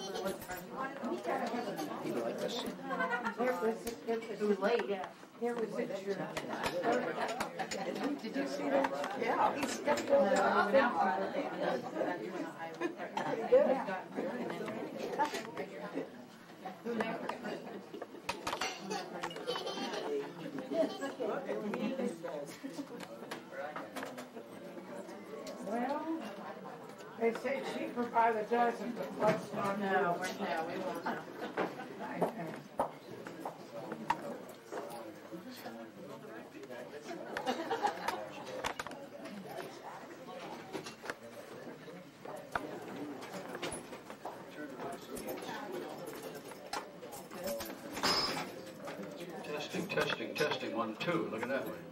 People like this. It was late, yeah. There was a Did you see that? Yeah. He stepped over the Well, they say cheaper by the dozen, but let's not know. we won't know. Testing, 1, 2. Look at that way.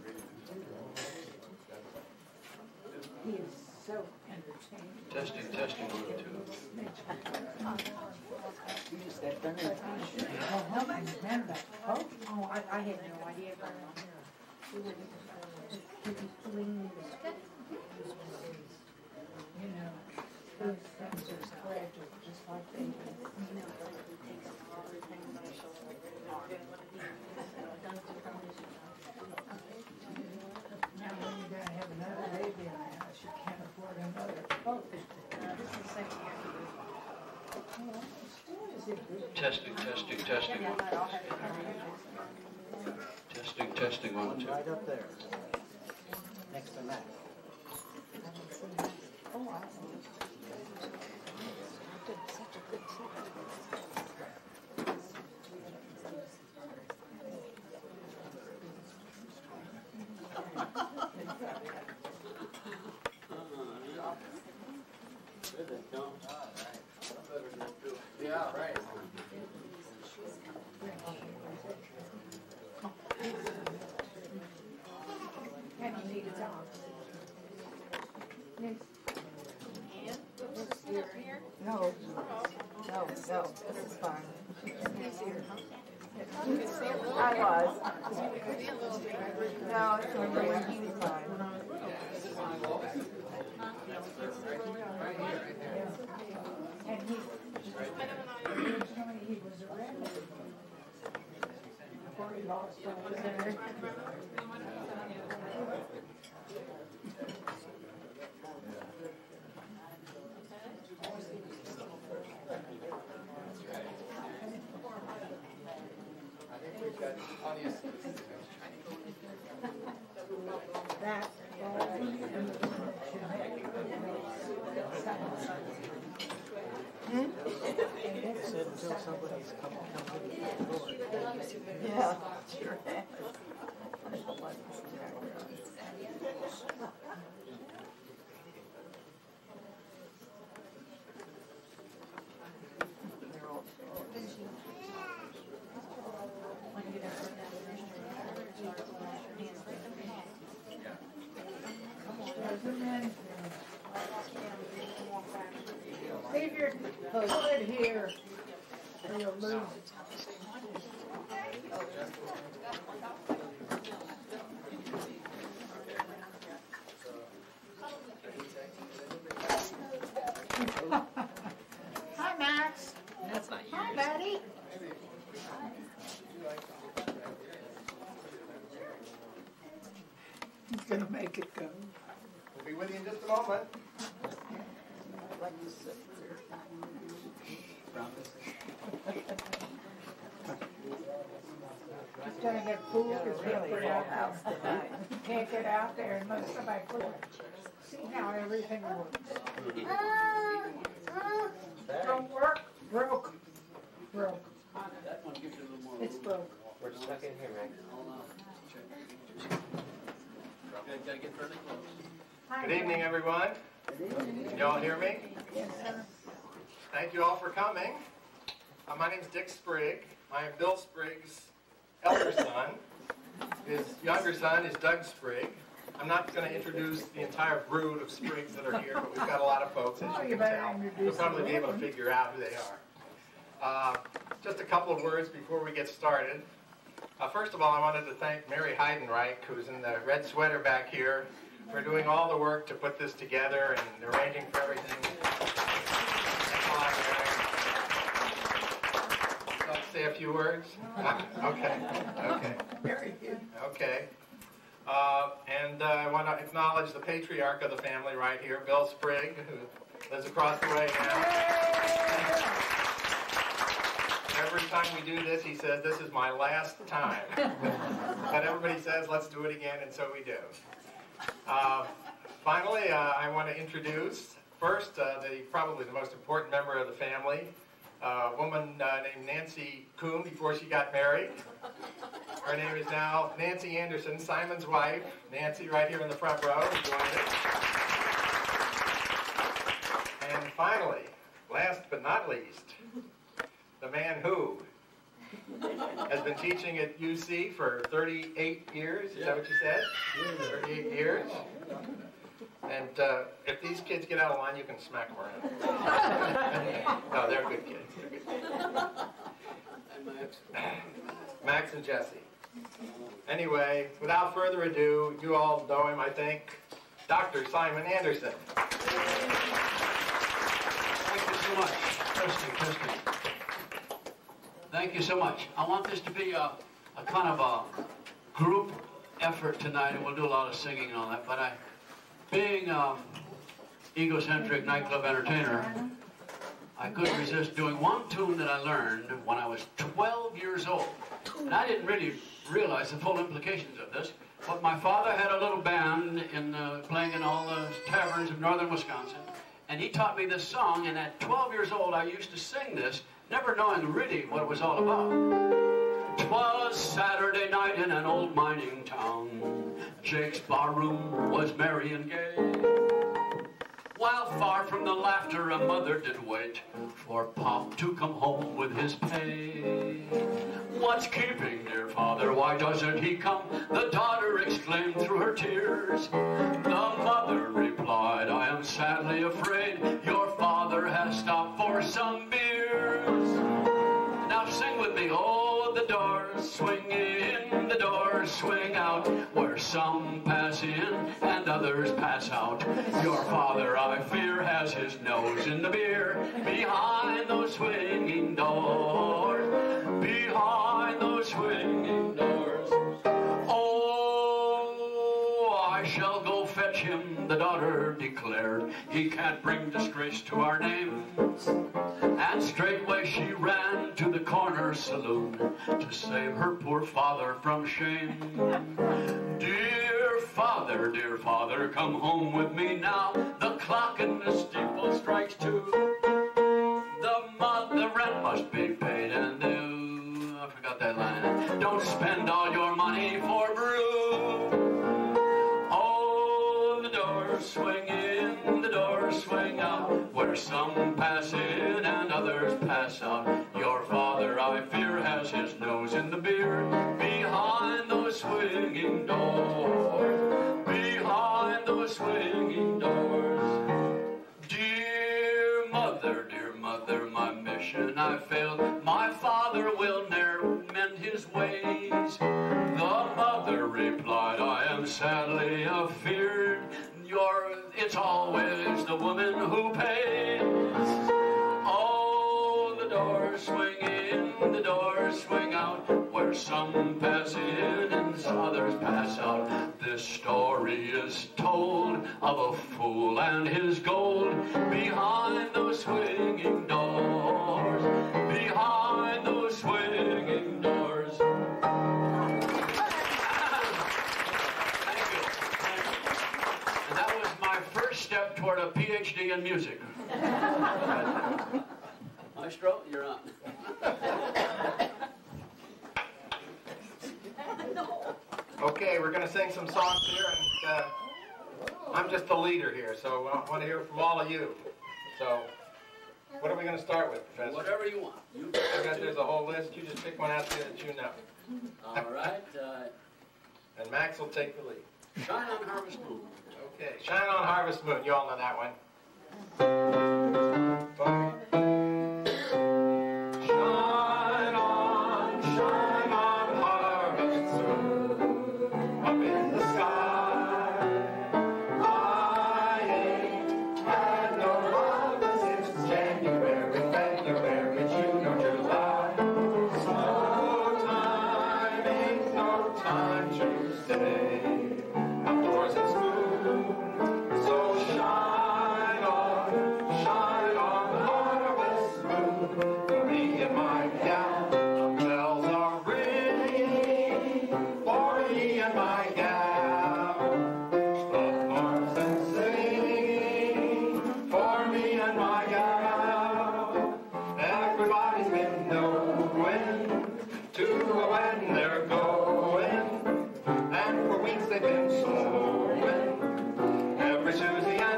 He is so entertaining. Testing, 1, 2. Nobody's been back. Oh, I had no idea about it. you know, those things are tragic, just like they do. Now when you're going to have another baby in the house, you can't afford another. Oh, This is the second year. Testing, 1, 2. Right up there. Next to Matt. Such a good Yeah, right. And you need a dog. Yes. No, this is fine. I was. No, it's remember when he was fine. And originally he was a redhead. Before he lost all his hair. That Said until somebody's come to the door. Yeah, sure has. leave your foot here or you'll lose it. Hi, Max. That's not yours. Hi, Betty. He's gonna make it go. We'll be with you in just a moment. He's gonna get fooled because we put it out there. You can't get out there unless somebody put it. See how everything works. Don't work, broke. Broke. It's broke. We're stuck in here, Rick. Gotta get fairly close. Good evening, everyone. Can you all hear me? Yes, sir. Thank you all for coming. My name's Dick Sprigg. I am Bill Sprigg's elder son. His younger son is Doug Sprigg. I'm not going to introduce the entire brood of Spriggs that are here, but we've got a lot of folks, as you can tell. You'll probably be able to figure out who they are. Just a couple of words before we get started. First of all, I wanted to thank Mary Heidenreich, who's in the red sweater back here, for doing all the work to put this together and arranging for everything. Thanks a lot, Mary. say a few words? Okay. Very good. Okay. And I want to acknowledge the patriarch of the family right here, Bill Sprigg, who lives across the way now. Every time we do this, he says, "This is my last time." But everybody says, "Let's do it again," and so we do. Finally, I want to introduce first probably the most important member of the family, a woman named Nancy Kuhn before she got married. Her name is now Nancy Anderson, Simon's wife. Nancy, right here in the front row, who joined us. And finally, last but not least, the man who has been teaching at UC for 38 years. Is that what you said? 38 years. And if these kids get out of line, you can smack them around. No, they're good kids. Max and Jesse. Anyway, without further ado, you all know him, I think, Dr. Simon Anderson. Thank you so much. Testing. Thank you so much. I want this to be a kind of a group effort tonight, and we'll do a lot of singing and all that, but being egocentric nightclub entertainer, I couldn't resist doing one tune that I learned when I was 12 years old. And I didn't really realize the full implications of this, but my father had a little band playing in all the taverns of northern Wisconsin, and he taught me this song, and at 12 years old I used to sing this, never knowing really what it was all about. 'Twas Saturday night in an old mining town. Jake's barroom was merry and gay, while far from the laughter a mother did wait for Pop to come home with his pay. "What's keeping, dear father? Why doesn't he come?" the daughter exclaimed through her tears. The mother replied, "I am sadly afraid your father has stopped for some beers." Now sing with me. "Oh, the doors swing in, the doors swing out, where some pass in and others pass out. Your father, I fear, has his nose in the beer, behind those swinging doors, behind those swinging doors. Oh, I shall go fetch him," the daughter declared. "He can't bring disgrace to our name." And straightway she ran to the corner saloon to save her poor father from shame. Dear father, come home with me now. The clock in the steeple strikes 2. The rent must be paid, and I forgot that line. Don't spend all your money for brew. Oh, the doors swing in, the doors swing out, where some pass in and others pass out. Your father, I fear, has his nose in the beer, behind those swinging doors, behind those swinging doors. Dear mother, my mission I failed. My father will ne'er mend his ways." The mother replied, "I am sadly afeard it's always the woman who pays." Oh, the doors swing in, the doors swing out, where some pass in and others pass out. This story is told of a fool and his gold, behind those swinging doors, behind those swinging doors. Step toward a PhD in music. Maestro, you're on. Okay, we're going to sing some songs here, and I'm just the leader here, so I want to hear from all of you. So, what are we going to start with, Professor? Whatever you want. There's a whole list. You just pick one out there that you know. All right. And Max will take the lead. Shine on Harvest Moon. Okay, Shine on Harvest Moon. You all know that one. Shine on Harvest Moon, up in the sky. I ain't had no harvest since January, February, June, or July.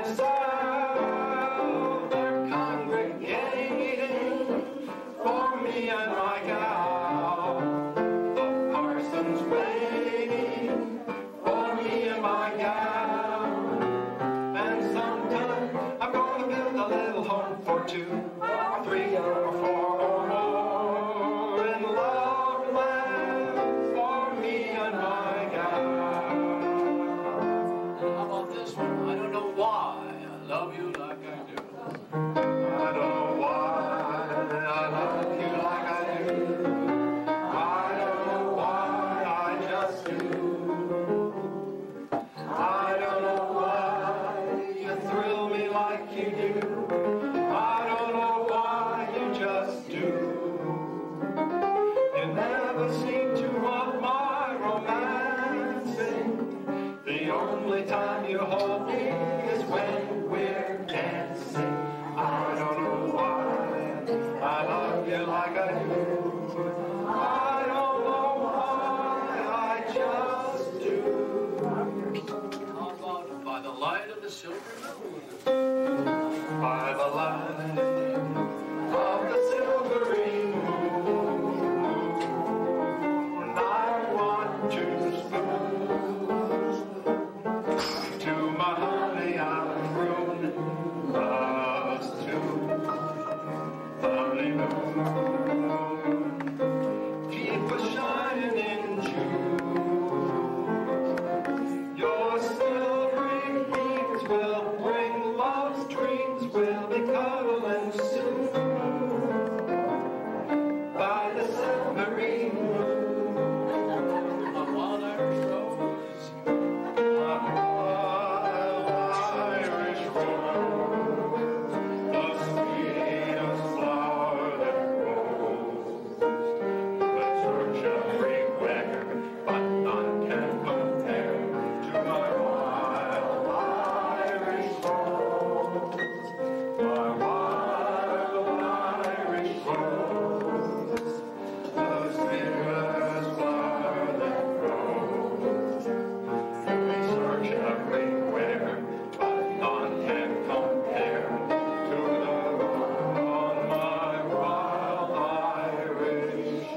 myself, they're congregating for me and my gal. The parson's waiting for me and my gal. And sometime I'm gonna build a little home for 2 or 3 or 4 or more in love land for me and my gal. And how about this one? I don't know why I love you like I do. I don't know why I love you like I do. I don't know why I just do. I don't know why you thrill me like you do. I don't know why you just do. You never seem to want my romancing. The only time you hold me is when we're dancing. I don't know why I love you like I do. I don't know why I just do. How about by the light of the silver moon? By the light of the silvery moon, I want to spoon to my honey I'm ruined, us to honeymoon. Keep us shining in June. Your silvery beams will bring love's dreams. We'll be cuddling soon by the silvery moon. A wild Irish rose. Irish rose, the sweetest flower that grows. Let's search everywhere, but none can compare to my wild Irish rose. My wild Irish rose, the sweetest flower that grows. We search everywhere, but none can compare to the one on my wild Irish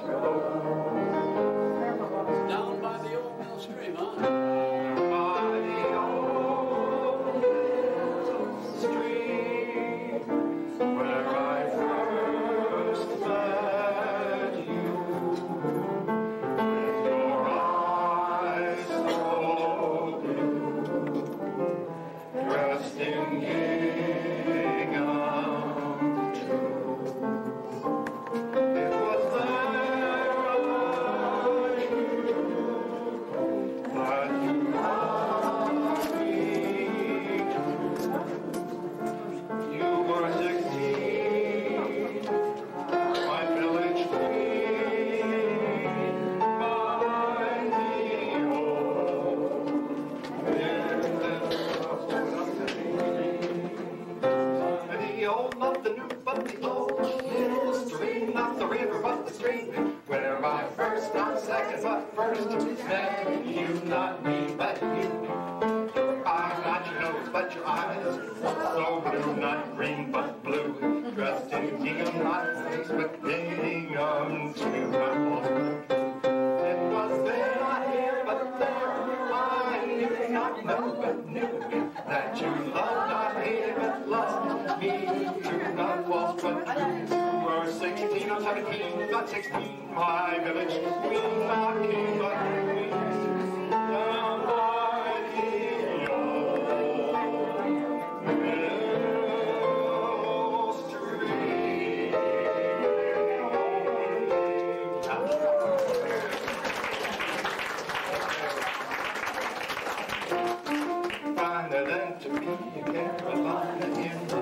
rose. Down by the old mill stream, huh? By the old mill stream, where I first met you, with your eyes so blue, dressed in gingham too. It was there I knew that you loved me too. You were 16, my village queen, my old the old, not the new, but the old mill stream, not the river, but the stream, where I first, not second, but first met you, not me, but you. Your eyes, not your nose, but your eyes, so blue, not green, but blue, dressed in gingham, not face, but gingham too. It was then I hear, but there I knew, not know, but knew that you loved, not hated, but loved me too, not false, but true. You were 16 or 17, not 16, my village queen, not king, but queen. Down by the old mill stream. Finer than to be in Carolina in the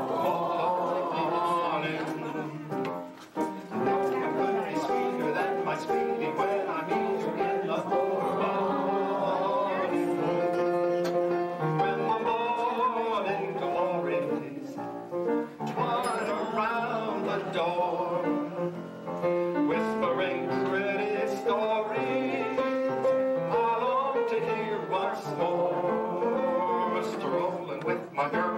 morning. No one could be sweeter than my sweetie when I meet her in the morning. When the morning glories twine around the door, whispering pretty stories I long to hear once more. Strolling with my girl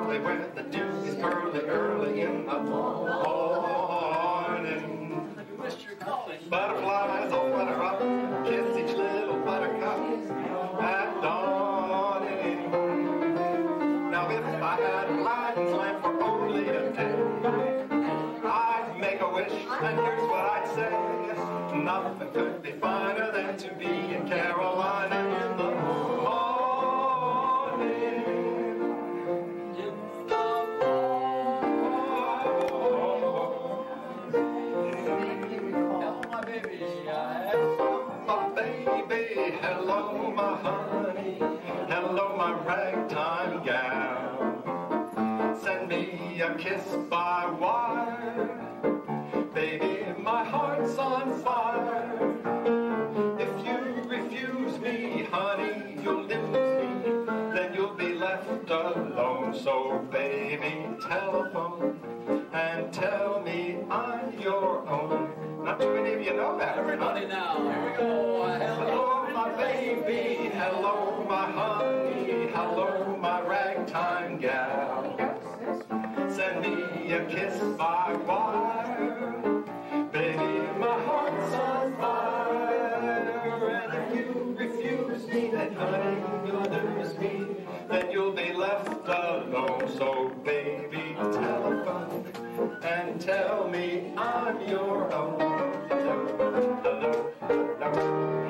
I had a license land for only a day. I'd make a wish, and here's what I'd say. Nothing could be finer than to be in Carolina in the morning. Hello, my baby. My baby, hello, my honey, hello, my ragtime gal. Send me a kiss by wire. Baby, my heart's on fire. If you refuse me, honey, you'll lose me. Then you'll be left alone. So, baby, telephone and tell me I'm your own. Not too many of you know that. Everybody now, here we go. Hello, my baby. Hello, my honey. Hello, my ragtime gal. Send me a kiss by wire. Baby, my heart's on fire. And if you refuse me, then honey, you'll lose me. Then you'll be left alone. So, baby, telephone and tell me I'm your own. Hello, hello, hello.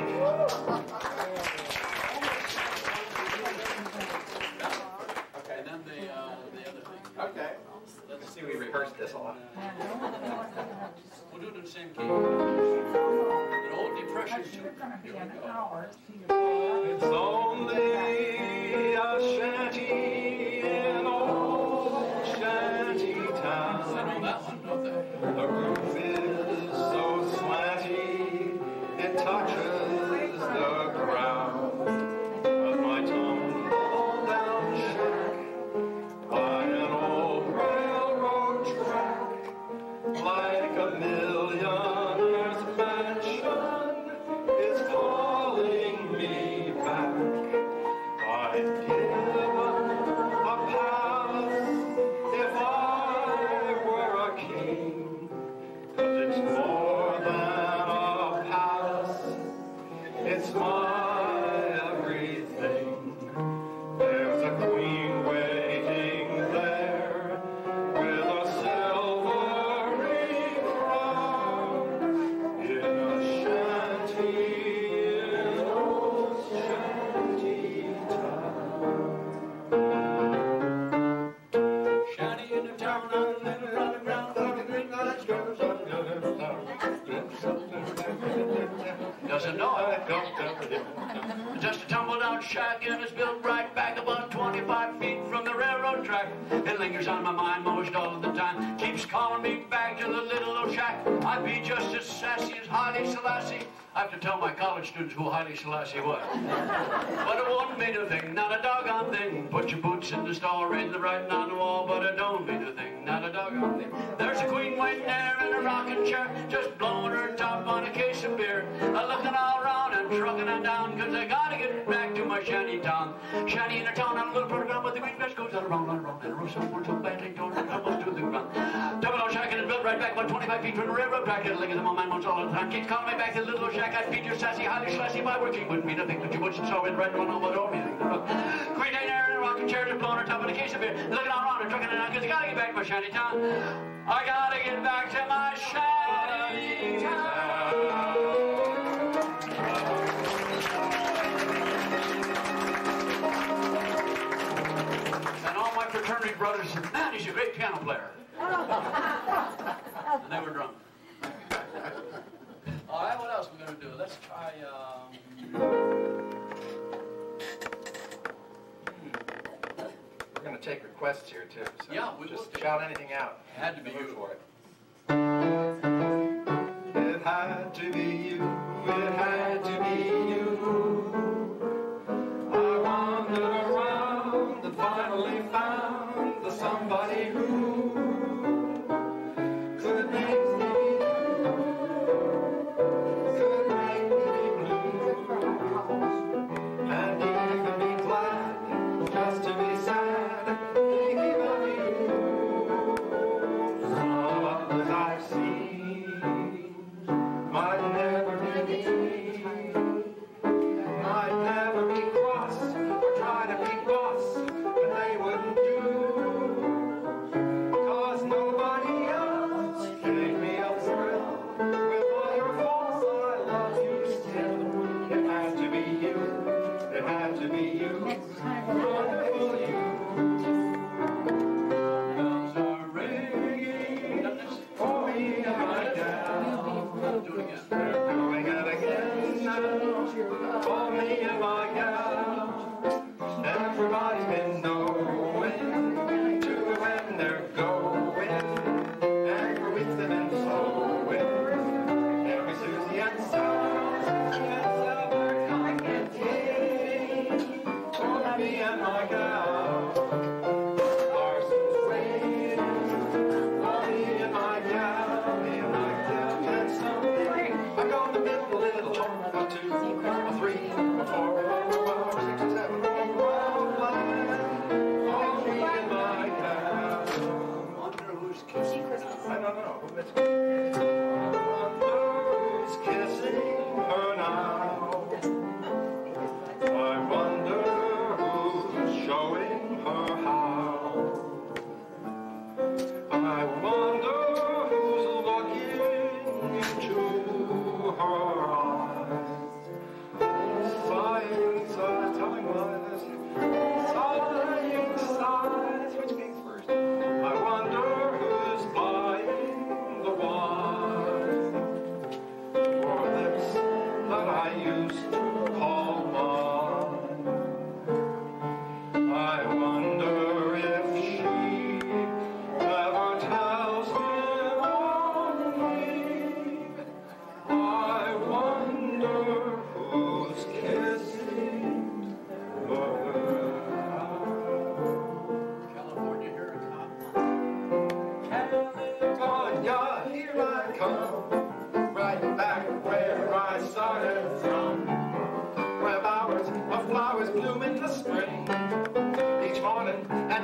Okay, then the other thing. Okay. Let's see, we rehearsed this a lot. We'll do it in the same key. An old depression tune. You're gonna be an hour. It's only a shanty in old shanty I know town. that one, don't they? The roof is so slanty, it touches the ground. But my tumble-down shack by an old railroad track, like a millionaire's mansion, is calling me back. I'd give a palace if I were a king, 'cause it's more than a palace, it's my everything. There's a queen waiting there with a silvery crown in a shanty in old shanty town. Shanty in the town, on the little running ground, doesn't know it. Just a tumble-down shack, and it's built right back about 25 feet from the railroad track. It lingers on my mind most all of the time. Keeps calling me back to the little old shack. I'd be just as sassy as Haile Selassie. I have to tell my college students who Haile Selassie was. But it won't mean a thing, not a doggone thing. Put your boots in the stall, read the writing on the wall, but it don't mean a thing, not a doggone thing. There's a queen waiting there in a rocking chair, just blowing her top on a case of beer. Looking all around and trucking it down, 'cause I gotta get back to my shanty town. Shanty in a town on a little program, but the green grass goes on around and around, and a roast someone so badly torn it almost to the ground. Double-O shack, and it's built right back about 25 feet from the railroad track. It lingers on my mind most all the time. Keeps calling me back to the little old shack. I'd feed your sassy, highly slashy, my working wouldn't mean a thing, but you wouldn't saw it right on over the anything. Queen Dane there in a rocking chair, just blowing her top on a case of beer. Looking all around and trucking it out, 'cause I gotta get back to my shanty town. I gotta get back to my shanty town. And all my fraternity brothers said, man, he's a great piano player. And they were drunk. All right, what else are we going to do? Let's try, We're going to take requests here, too. So Yeah, we just will. shout anything out. It had to be Go you. for it. It had to be you. It had to be you. I wandered around and finally found the somebody who could make me blue, and even be glad just to be sad, thinking of you. Some others I've seen might never be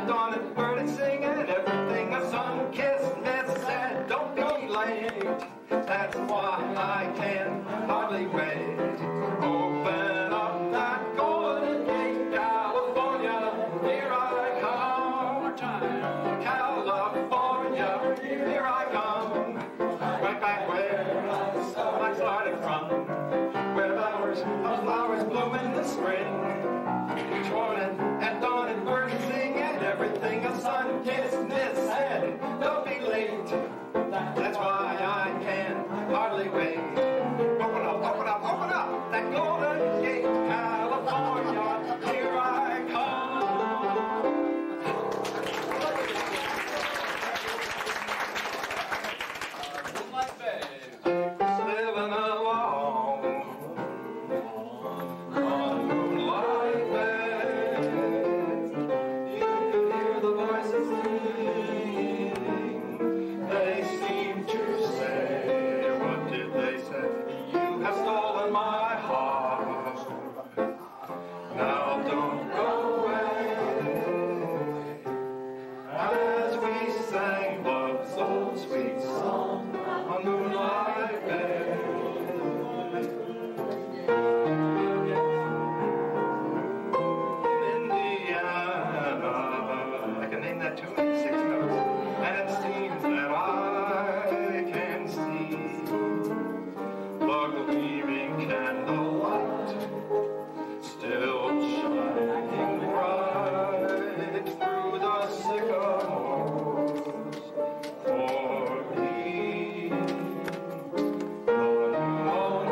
at dawn and bird is singing, everything a sun-kissed miss said, don't be late. That's why I can hardly wait. Open up that golden gate, California, here I come. One time, California, here I come. Right back where I started from, where flowers bloom in the spring. Each morning at dawn and birds sing, and everything a sun-kissed miss said, don't be late. That's why I can hardly wait. Open up, open up, open up that golden gate, California, here I come. Moonlight Babe. Sailing along on Moonlight Bay, you can hear the voices singing. They seem to say, what did they say? You have stolen my heart. Now don't go away. As we sang love's old sweet song on Moonlight Bay. In Indiana, I can name that tune in 6 notes, and it seems that I can see the gleaming candlelight still shining bright through the sycamores for me. The new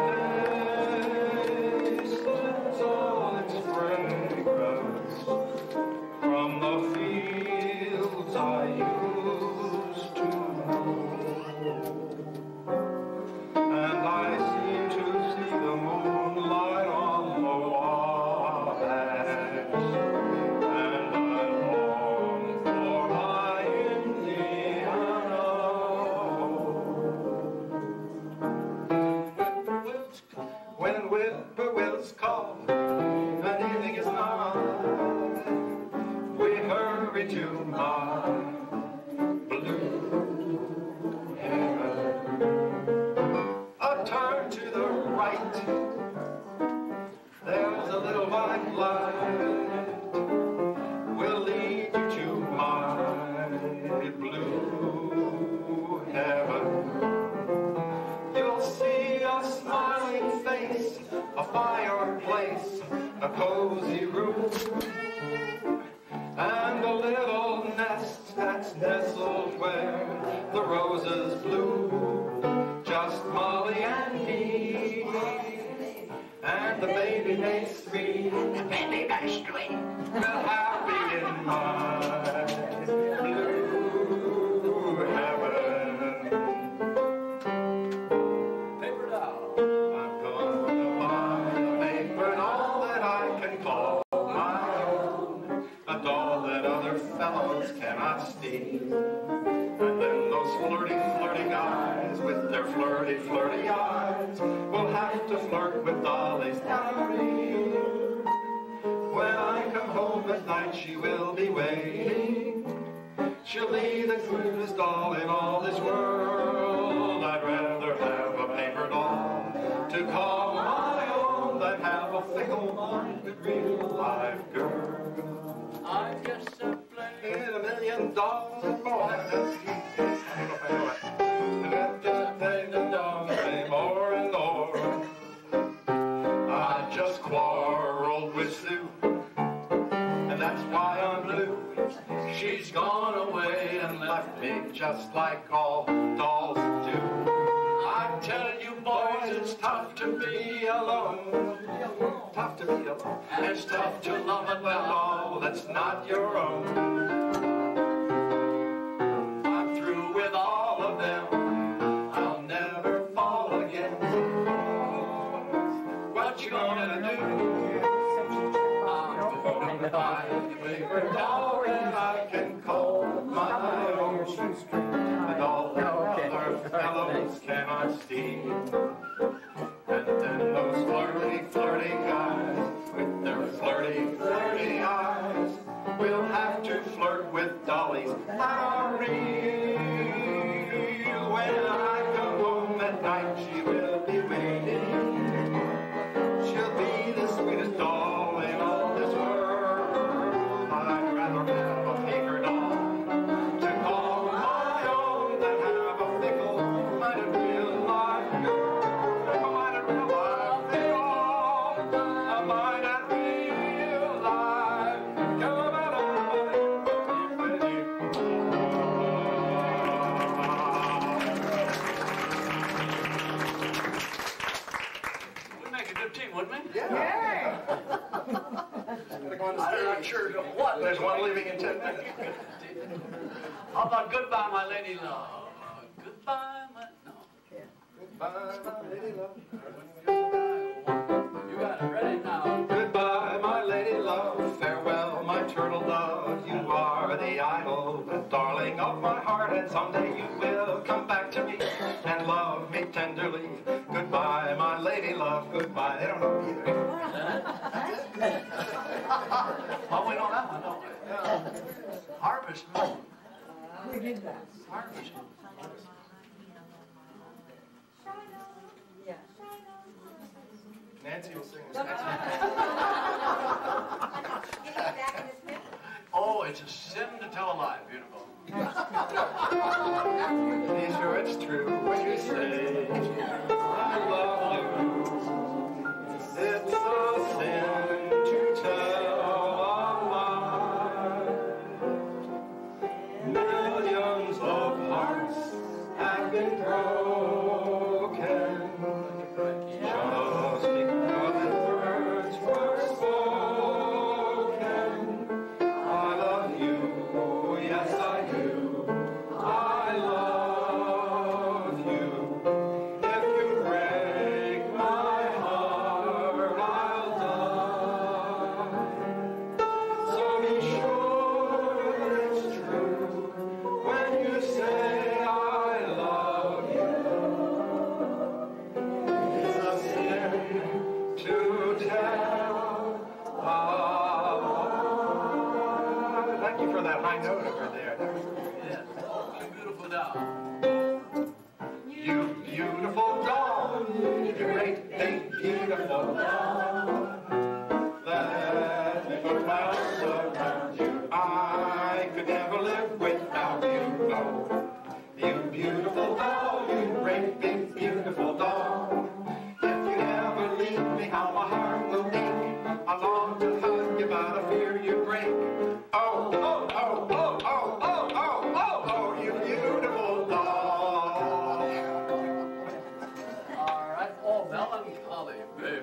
day sends all its fragrance from the fields I used to know, and I seem to see the moonlight on the Wabash, and I long for my Indiana. When whippoorwills call and evening is nigh, we hurry to my blue heaven. A turn to the right, there's a little white light, will lead you to my blue heaven. You'll see a smiling face, a fireplace, a cozy room, and a little nest that's nestled where the roses bloom. Just Molly and me, and the baby makes 3. The baby makes 3. We're happy in my blue heaven. Paper doll. I'm gonna buy a paper doll that I can call my own, a doll that other fellows cannot steal. And then those flirty, flirty guys with their flirty, flirty eyes will have to flirt with Dolly's Dolly. When I come home at night, she will be waiting. She'll be the cutest doll in all this world. I'd rather have a paper doll to call my own than have a fickle-minded real-life girl. I'm just a plain In $1 million boy, just play the dog, play more and more. I just quarreled with Sue, and that's why I'm blue. She's gone away and left me just like all dolls do. I tell you boys, it's tough to be alone. Tough to be alone. And it's tough to love a doll that's not your own. I'm through with all of them. I'll never fall again. What you gonna do? I'm gonna buy a paper doll that I can call my own. A doll that other fellows cannot steal. And then those flirty, flirty guys with their flirty, flirty eyes will have to flirt gullies are real. When I come home at night, she will be waiting. She'll be the sweetest doll in all this world. I'd rather have a paper doll to call my own than have a fickle-minded real-life girl. Fickle-minded real-life girl. A minded real-life girl. We'd make a good team, wouldn't we? Yeah. Gotta go on the stage. I'm not sure what. There's one leaving in 10 minutes. How about goodbye, my lady love? Goodbye, my... No. Goodbye, my lady love. You got it. Ready now. Goodbye, my lady love. Farewell, my turtle dove. You are the idol, the darling of my heart, and someday you will come back to me and love me tenderly. Goodbye, my lady love. Goodbye. They don't know either. Oh, we know that one, don't we? Harvest Moon. We did that. Harvest Moon. Nancy will sing this next one. Oh, it's a sin to tell a lie. Beautiful. Be sure it's true when you say I love you. It's a sin to tell a lie. Millions of hearts have been broken just because words were spoken. I love you, yes I do. I love you. If you break my heart, I'll die. So be sure it's true when you say I love you. It's a sin to tell a lie. Thank you for that high note over there. Yes. Oh, beautiful doll. You beautiful doll, you great big beautiful doll. Let me put my arms around you. I could never live without you. No, you beautiful doll, you great big beautiful doll. If you never leave me, how my heart will ache. I long to hug you, but I fear you break. Oh, oh, oh, oh, oh, oh, oh, oh, oh, you beautiful doll. All right. Oh, melancholy, baby.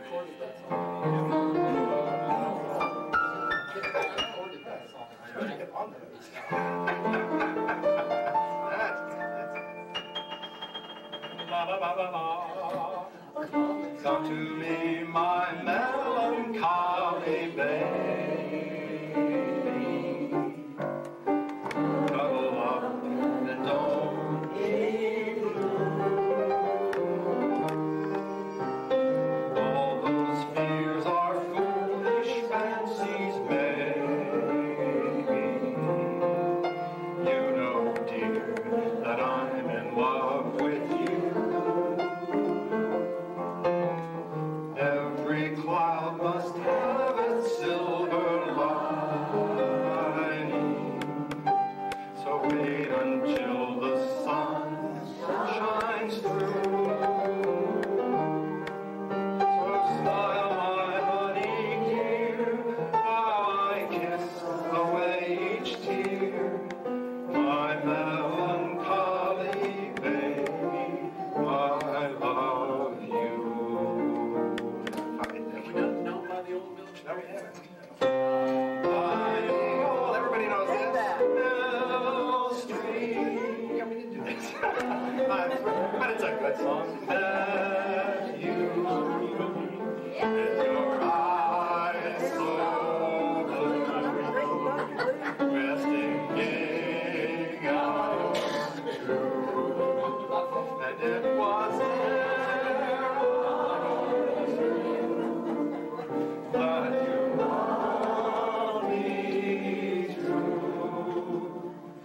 Come to me, my melancholy baby. Cuddle up and don't be blue. All those fears are foolish fancies, baby. You know, dear, that I'm in love with you. Every cloud must have its silver lining. So wait until the sun shines through. So smile, my honey dear, while I kiss away each tear. My melancholy baby, I love you. Have we done down by the old village? No, we haven't. Oh, everybody knows this. Mill Street. Yeah, we did do this. But it's a good song. That you, with your eyes so blue, resting out true. And it was that you want me true.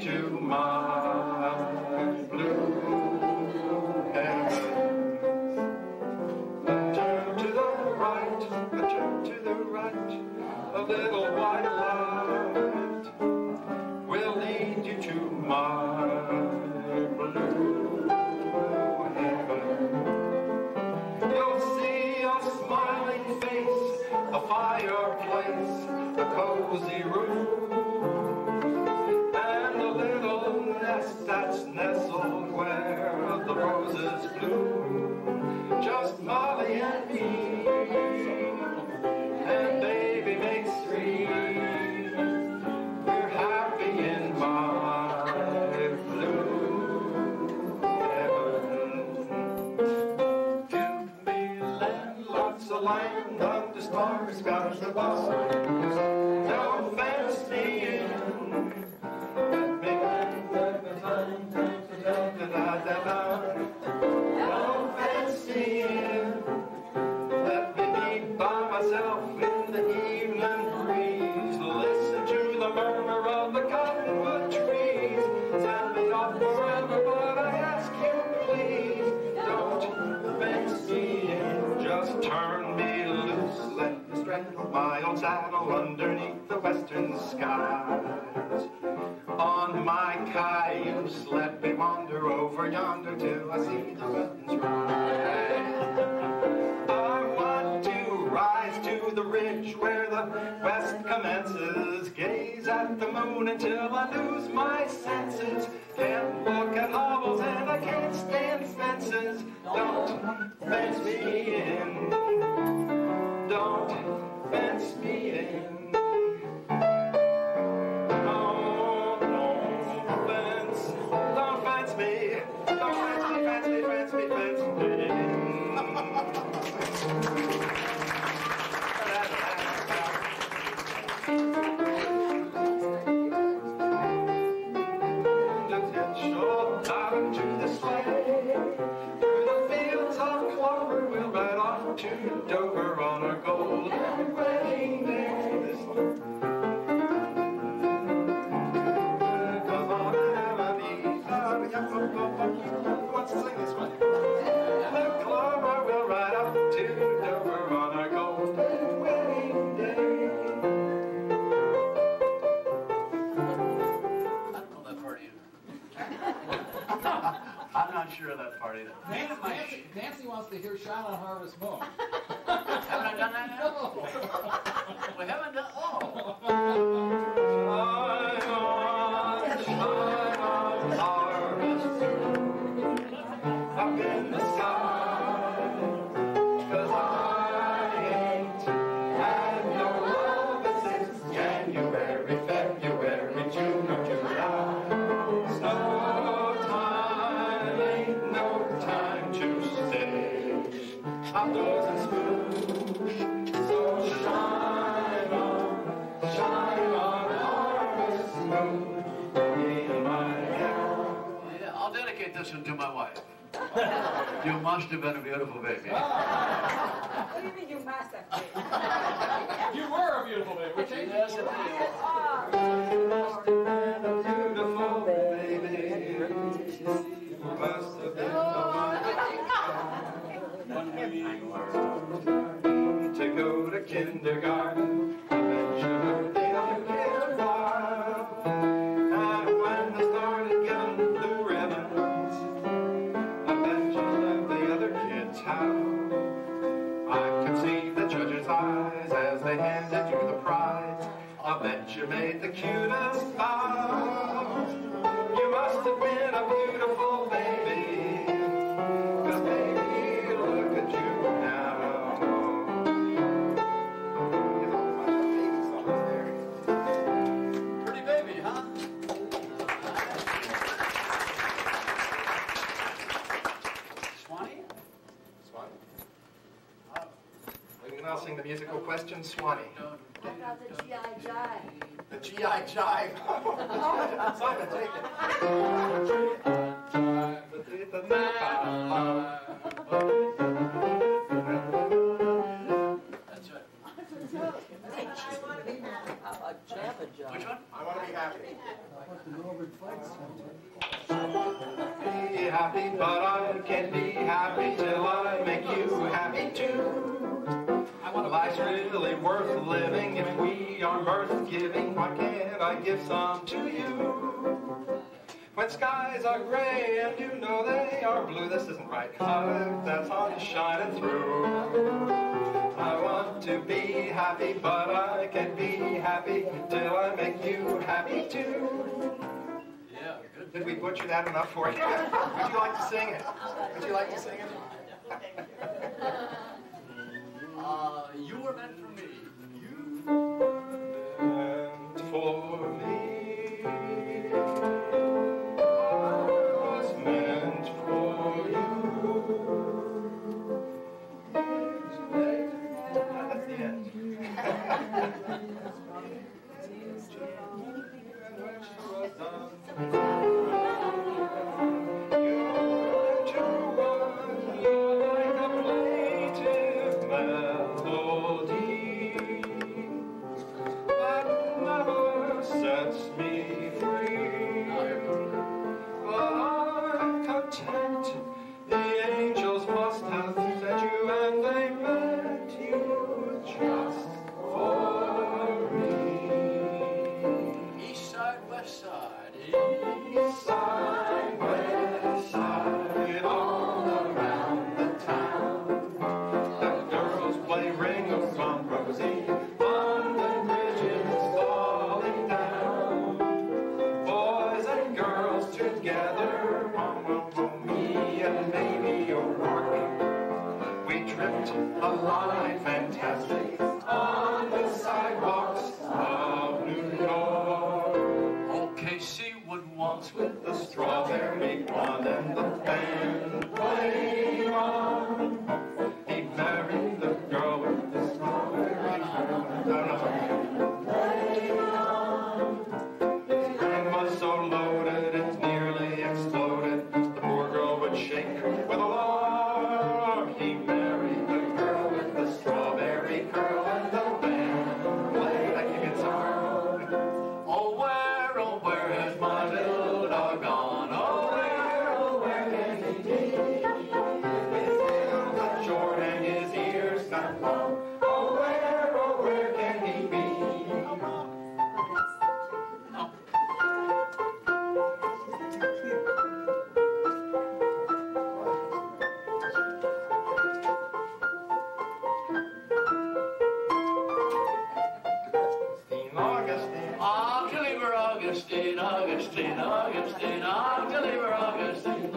to my blue heaven. A turn to the right, a turn to the right, a little white light will lead you to my blue heaven. You'll see a smiling face, a fireplace, a cozy room, and a little nest that's nestled where the roses bloom. Just Molly and me, and baby makes three. We're happy in my blue heaven. Give me land, lots of land, under stars, skies above. Don't fence me in. Let me don't fence me in. Let me be by myself in the evening breeze. Listen to the murmur of the cottonwood trees. Send me off forever, but I ask you please, don't fence me in. Just turn me loose. Let me straddle my old saddle underneath the western skies. On my cayuse, let me wander over yonder till I see the mountains rise. I want to rise to the ridge where the west commences. Gaze at the moon until I lose my senses. Can't look at hovels and I can't stand fences. Don't fence me in. Don't fence me in. Don't fence me. Don't fence me, fence me, fence me, fence me. Out into the sleigh, through the fields of clover, we'll ride off to Dover on our golden wedding day. Come on, Emily, who wants to sing this one? The clover will ride off to Dover on our golden wedding day. I'm not sure of that part either. Nancy wants to hear Shine on Harvest Moon. Haven't I done that yet? No. We haven't done. Oh. Shine on, harvest up in the sky, 'cause I ain't had no love since January, February, June or July. Snow time ain't no time to stay outdoors and smooth. So shine on harvest moon in my hair. Yeah, I'll dedicate this one to my wife. You must have been a beautiful baby. What do you mean you must have been? You were a beautiful baby. We changed Yes, it. indeed. You must have been a beautiful baby. You must have been the one to go to kindergarten. I bet you heard the other kids wild. And when they started getting blue ribbons, I bet you loved the other kids how. I could see the judge's eyes as they handed you the prize. I bet you made the cutest bows. You must have been a beautiful baby, 'cause baby, look at you now. Pretty baby, huh? Swanee? Swanee. We can now sing the musical question, Swanee. How about the G.I. Jive? The G.I. Jive. Simon, take That's right. How about Jabba Jive? Which one? I want to be happy. How about the Northern Flight? Be happy, but I can't be happy till I make you happy too. Life's really worth living if we are worth giving. Why can't I give some to you? When skies are gray and you know they are blue, this isn't right, 'cause that sun is shining through. I want to be happy, but I can't be happy till I make you happy too. Yeah, good. Did we butcher that enough for you? Would you like to sing it? Would you like to sing it? You were meant for me. And for me, I was meant for you. That's the end. And when she was done, you went to one like a plaintive melody that never sets me free. But I'm content. The angels must have sent you, and they meant you just for me. East side, west side. East side, west side, all around the town. The girls play Ring Around Rosie, London Bridge is falling down. Boys and girls together, me and maybe O'Rourke. We tripped a line fantastic on the sidewalks of New York. OKC would waltz with The strawberry blonde and the band played on. He married the girl with the strawberry blonde. His brain was so loaded, it nearly exploded. The poor girl would shake with alarm. He married the girl with the strawberry curl, and the band played like a guitar. oh, where has my little dog gone? Oh, where Can he be? His tail got short and his ears got long. Oh, where can he be? Augustine, Augustine, Augustine, Augustine, Augustine, Augustine.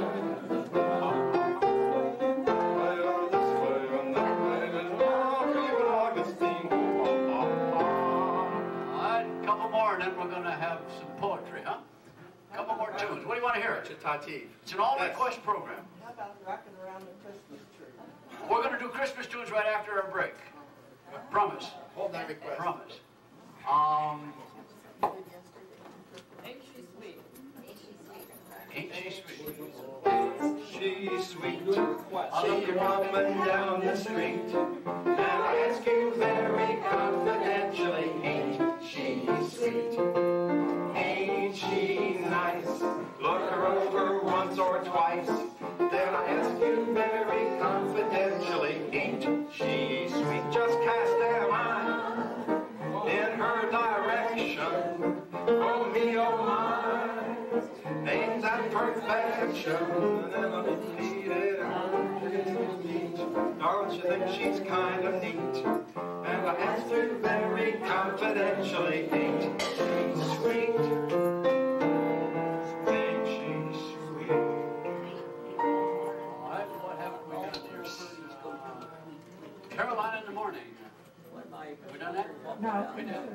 way on this way, on that way, and Augustine. All right, a couple more, and then we're going to have some poetry, huh? A couple more tunes. What do you want to hear? Chitative. It's an all-request program. How about rocking around the Christmas tree? We're going to do Christmas tunes right after our break. Promise. Hold that request. Promise. Ain't she sweet? She's sweet. I look her coming down the street, and I ask you very confidentially, ain't she sweet? Ain't she nice? Look her over once or twice, then I ask you very confidentially, ain't she sweet? Just cast an eye in her direction. Oh me, oh my, aims at perfection, and then I'll repeat it. Don't you think she's kind of neat? And I asked her very confidentially, ain't she sweet? Ain't she sweet? All right, what haven't we got here? Caroline in the morning. We done that? No. We did.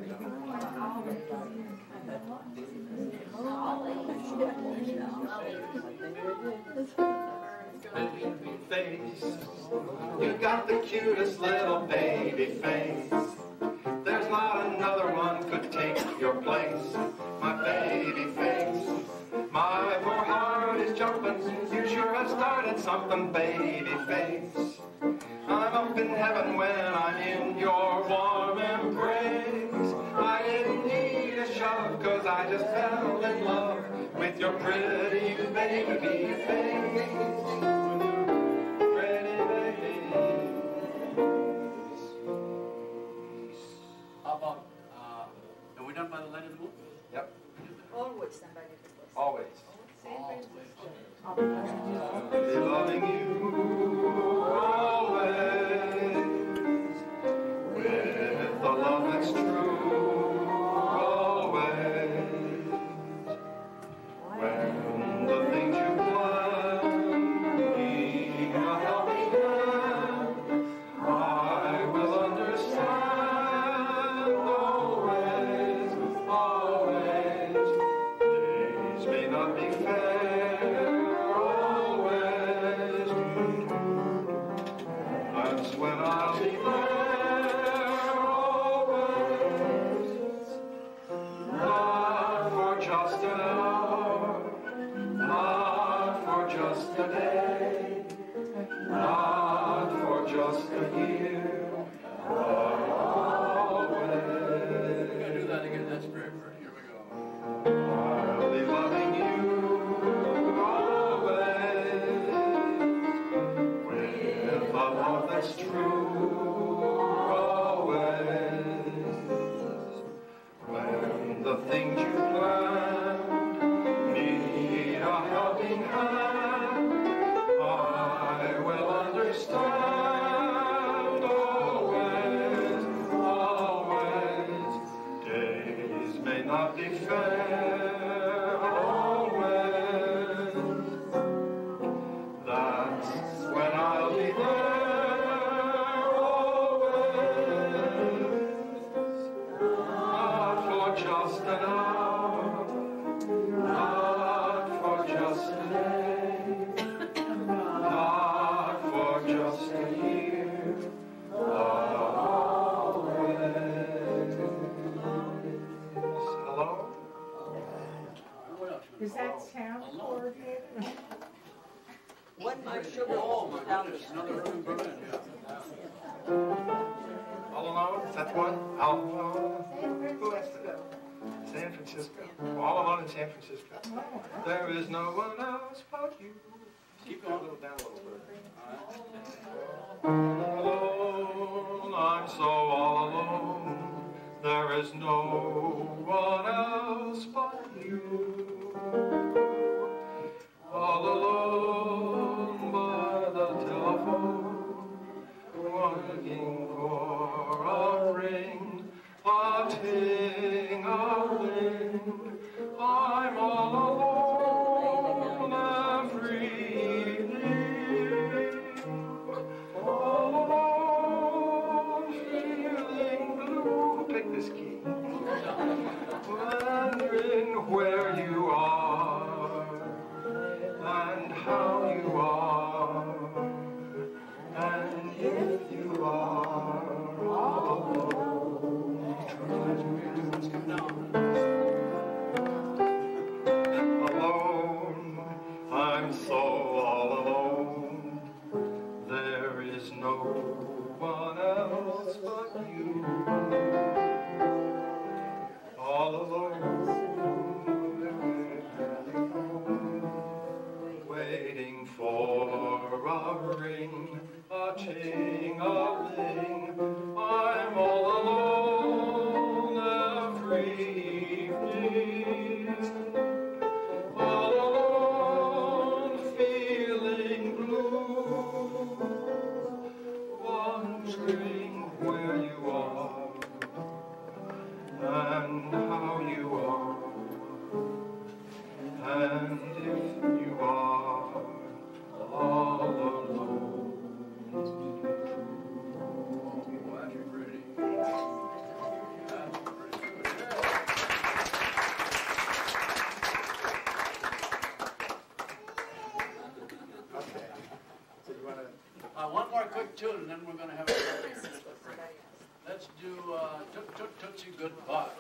Baby face, you got the cutest little baby face. There's not another one could take your place. My baby face, my poor heart is jumping. You sure have started something, baby face. I'm up in heaven when I'm in your warm embrace. I didn't need a shove, 'cause I just fell in love with your pretty baby face. Pretty baby. How about, are we done by the light of the moon? Yep, Always somebody does this. always. Always. Be loving you always, with the love that's true always. When the things you plan need a helping hand, I will understand always, always. Days may not be fair always, that's when I'll be there always, not for just an hour, not for just a day, not for just a year, but always. We're gonna do that again. That's very pretty. Here we go. I'll be loving you always, with a love that's true always. When the things you plan need a helping hand, I will understand always, always. Days may not be fair always, that's when I'll be there always, not for just an hour, not for just a day, not for just a year, but always. Hello? What else? Is that sound coordinated? One more sugar Oh, my down goodness, another Irving Berlin, yeah. All Alone? Is that the one? All Alone? Who has that? San Francisco. All Alone in San Francisco. There is no one else but you. Keep Go a going. little down a little bit. Alone, I'm so all alone. There is no one else but you. All alone by the telephone, looking for a ring, a ting-a-ling. I'm all alone every evening, all alone feeling blue. Pick this key. Wondering where you are and how you are, and if you are all alone. Alone, I'm so all alone. There is no one else but you. All alone, waiting for a ring, a ting-a-ling. I'm all alone every evening, all alone feeling blue, wondering where you are and how you are, and if you are all alone. Well, that's pretty. That's pretty good. Okay. So you want to? One more quick tune, and then we're going to have a break. Let's do Toot Toot Tootsie Goodbye.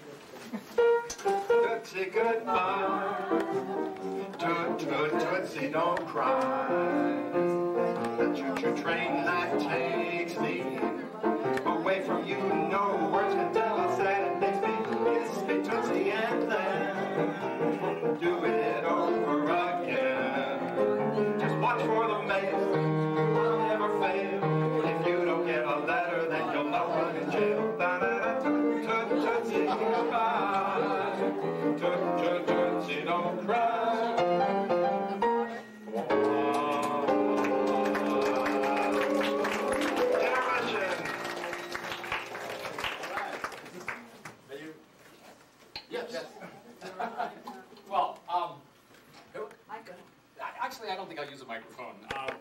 Tootsie goodbye, toot toot tootsie don't cry. The choo-choo train that takes me away from you, no words can tell us that it makes me kiss me tootsie and then do it Actually, I don't think I'll use a microphone.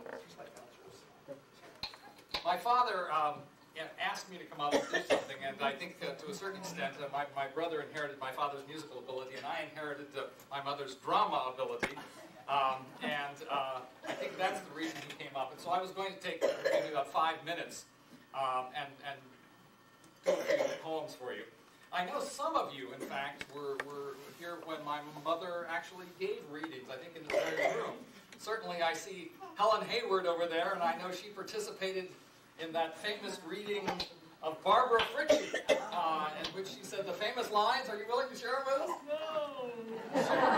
My father asked me to come out and do something, and I think to a certain extent my brother inherited my father's musical ability, and I inherited my mother's drama ability. And I think that's the reason he came up. And so I was going to take maybe about 5 minutes and do a few poems for you. I know some of you, in fact, were here when my mother actually gave readings, I think in the very room. Certainly I see Helen Hayward over there, and I know she participated in that famous reading of Barbara Fritchie, in which she said the famous lines. Are you willing to share them with us? No.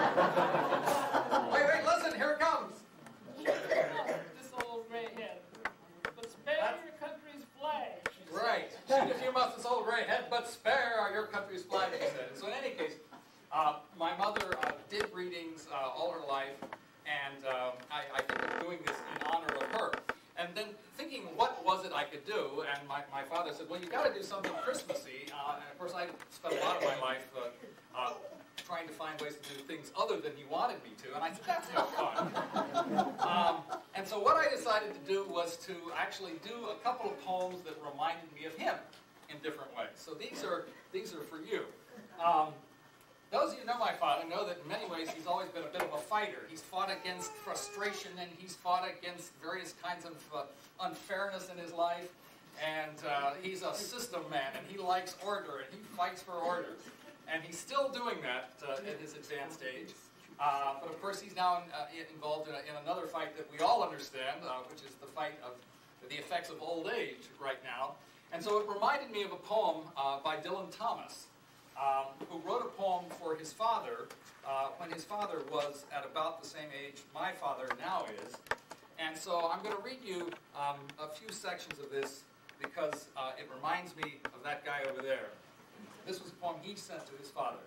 Wait, listen, here it comes. This old gray head. But spare your country's flag. Right. Shoot if you must this old gray head, but spare your country's flag, he said. So in any case, my mother did readings all her life, and I think I'm doing this in honor of her. And then thinking, what was it I could do? And my father said, well, you got to do something Christmassy. And of course, I spent a lot of my life trying to find ways to do things other than he wanted me to. And I said, that's no fun. And so what I decided to do was to actually do a couple of poems that reminded me of him in different ways. So these are for you. Those of you who know my father know that in many ways he's always been a bit of a fighter. He's fought against frustration, and he's fought against various kinds of unfairness in his life. And he's a system man, and he likes order, and he fights for order. And he's still doing that at his advanced age. But of course he's now involved in another fight that we all understand, which is the fight of the effects of old age right now. And so it reminded me of a poem by Dylan Thomas, who wrote a poem for his father when his father was at about the same age my father now is. And so I'm going to read you a few sections of this because it reminds me of that guy over there. This was a poem he sent to his father.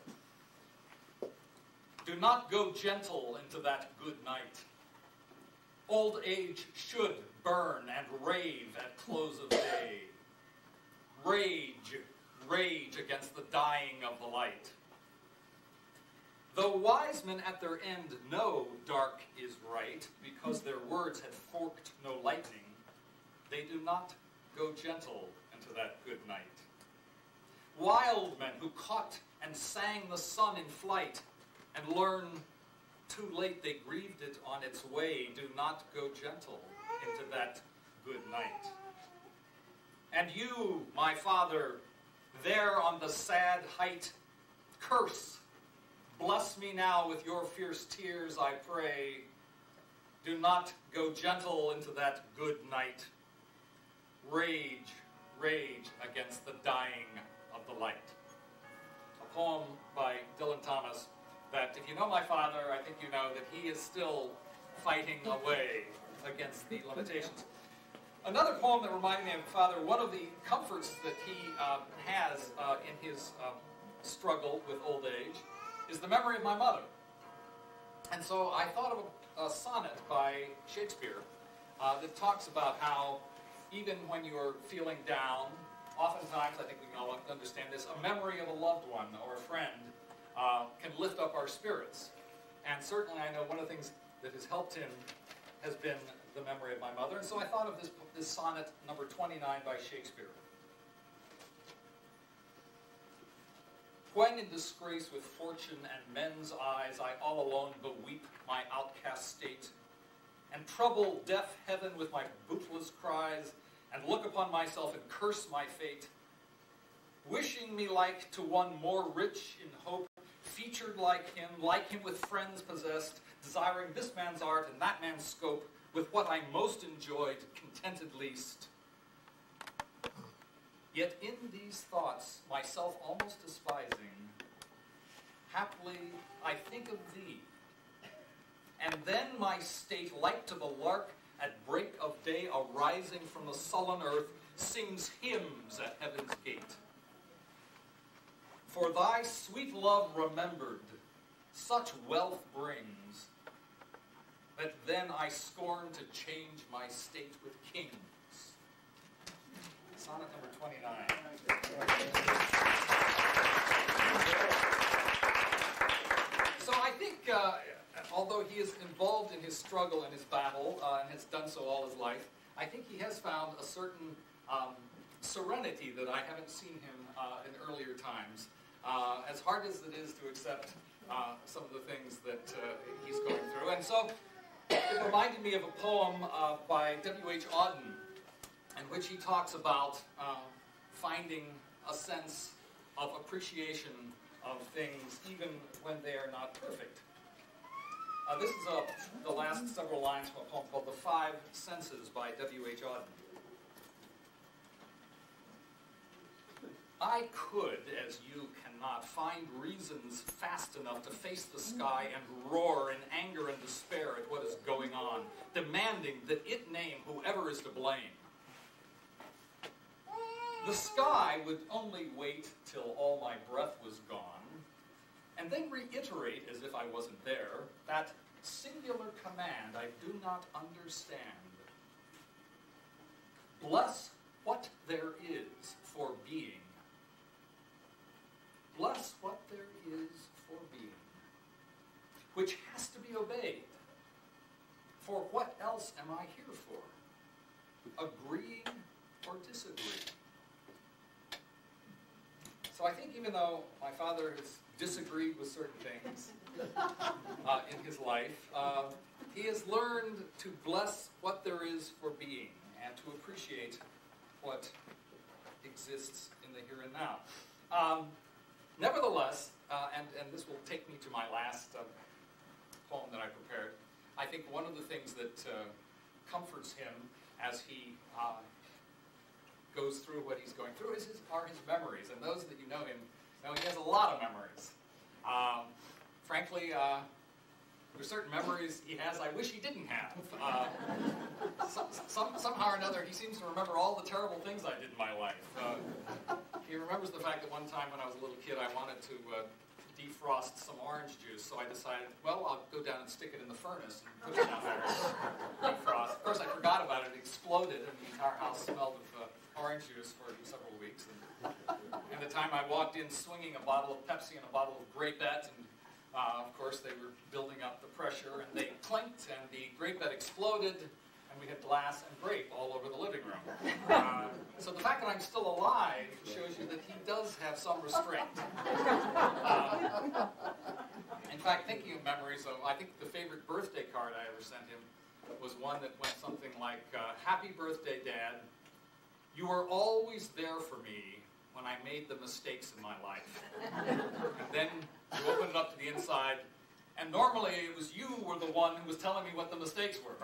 Do not go gentle into that good night. Old age should burn and rave at close of day. Rage, rage against the dying of the light. Though wise men at their end know dark is right, because their words had forked no lightning, they do not go gentle into that good night. Wild men who caught and sang the sun in flight, and learn too late they grieved it on its way, do not go gentle into that good night. And you, my father, there on the sad height, curse, bless me now with your fierce tears, I pray. Do not go gentle into that good night. Rage, rage against the dying of the light. A poem by Dylan Thomas that, if you know my father, I think you know that he is still fighting away against the limitations. Another poem that reminded me of father, one of the comforts that he has in his struggle with old age, is the memory of my mother. And so I thought of a sonnet by Shakespeare that talks about how even when you're feeling down, oftentimes, I think we can all understand this, a memory of a loved one or a friend can lift up our spirits. And certainly I know one of the things that has helped him has been the memory of my mother. And so I thought of this sonnet, number 29 by Shakespeare. When in disgrace with fortune and men's eyes, I all alone beweep my outcast state, and trouble deaf heaven with my bootless cries, and look upon myself and curse my fate, wishing me like to one more rich in hope, featured like him with friends possessed, desiring this man's art and that man's scope, with what I most enjoyed, contented least. Yet in these thoughts, myself almost despising, haply I think of thee, and then my state, like to the lark at break of day arising from the sullen earth, sings hymns at heaven's gate. For thy sweet love remembered, such wealth brings, that then I scorn to change my state with kings. Sonnet number 29. So I think although he is involved in his struggle and his battle, and has done so all his life, I think he has found a certain serenity that I haven't seen him in earlier times. As hard as it is to accept some of the things that he's going through. And so it reminded me of a poem by W.H. Auden, in which he talks about finding a sense of appreciation of things even when they are not perfect. This is the last several lines from a poem called The Five Senses by W.H. Auden. I could, as you cannot, find reasons fast enough to face the sky and roar in anger and despair at what is going on, demanding that it name whoever is to blame. The sky would only wait till all my breath was gone, and then reiterate, as if I wasn't there, that singular command I do not understand. Bless what there is for being. Bless what there is for being, which has to be obeyed. For what else am I here for? Agreeing or disagreeing? So I think even though my father has disagreed with certain things in his life, he has learned to bless what there is for being and to appreciate what exists in the here and now. Nevertheless, and this will take me to my last poem that I prepared, I think one of the things that comforts him as he goes through what he's going through are his memories. And those that you know him know he has a lot of memories. Frankly, there's certain memories he has I wish he didn't have. Somehow or another, he seems to remember all the terrible things I did in my life. He remembers the fact that one time when I was a little kid, I wanted to defrost some orange juice, so I decided, well, I'll go down and stick it in the furnace and put it down there and defrost. Of course, I forgot about it. It exploded, and the entire house smelled of orange juice for several weeks. And the time I walked in swinging a bottle of Pepsi and a bottle of Grapette, and of course, they were building up the pressure, and they clinked, and the Grapette exploded, and we had glass and grape all over the living room. So the fact that I'm still alive shows you that he does have some restraint. In fact, thinking of memories, I think the favorite birthday card I ever sent him was one that went something like, Happy birthday, Dad. You were always there for me when I made the mistakes in my life. And then you open it up to the inside, and normally it was you were the one who was telling me what the mistakes were.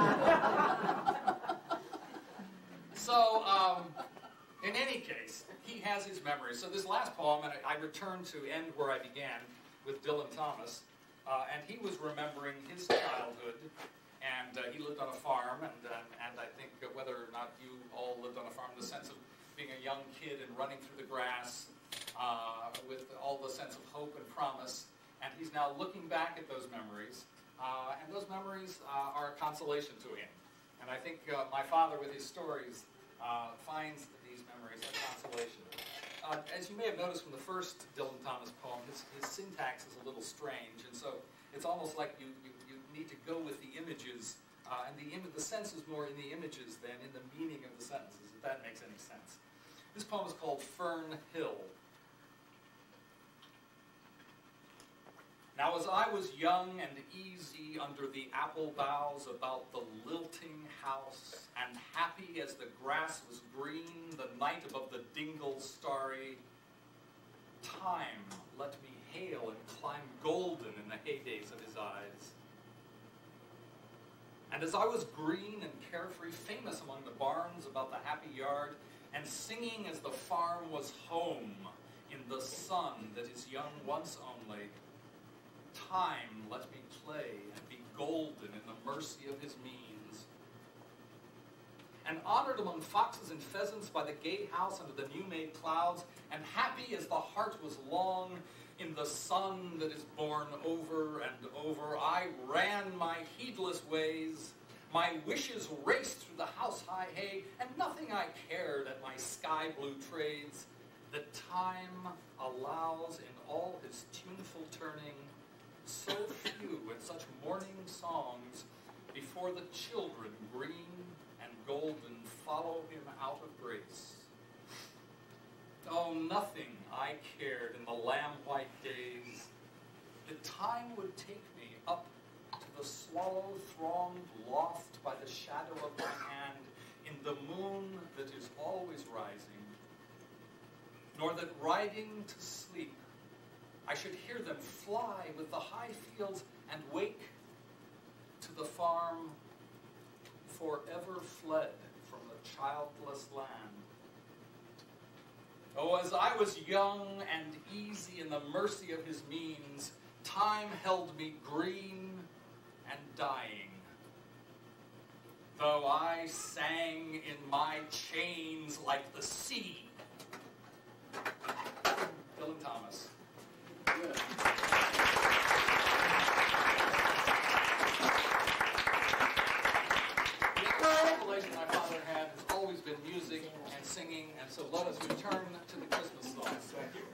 So, in any case, he has his memories. So this last poem, and I return to end where I began with Dylan Thomas, and he was remembering his childhood, and he lived on a farm, and I think whether or not you all lived on a farm, the sense of being a young kid and running through the grass with all the sense of hope and promise. And he's now looking back at those memories, and those memories are a consolation to him. And I think my father, with his stories, finds these memories a consolation. As you may have noticed from the first Dylan Thomas poem, his syntax is a little strange, and so it's almost like you need to go with the images, and the sense is more in the images than in the meaning of the sentences, if that makes any sense. This poem is called Fern Hill. Now as I was young and easy under the apple boughs about the lilting house, and happy as the grass was green, the night above the dingle starry, time let me hail and climb golden in the heydays of his eyes. And as I was green and carefree, famous among the barns about the happy yard, and singing as the farm was home in the sun that is young once only, time let me play and be golden in the mercy of his means. And honored among foxes and pheasants by the gay house under the new-made clouds, and happy as the heart was long in the sun that is born over and over, I ran my heedless ways. My wishes raced through the house-high hay, and nothing I cared at my sky-blue trades. The time allows in all his tuneful turning, so few and such for the children, green and golden, follow him out of grace. Oh, nothing I cared in the lamb-white days. The time would take me up to the swallow-thronged loft by the shadow of my hand in the moon that is always rising, nor that riding to sleep I should hear them fly with the high fields and wake to the farm forever fled from the childless land. Oh, as I was young and easy in the mercy of his means, time held me green and dying. Though I sang in my chains like the sea. Dylan Thomas. Good. The relation my father had has always been music and singing, and so let us return to the Christmas songs. Thank you.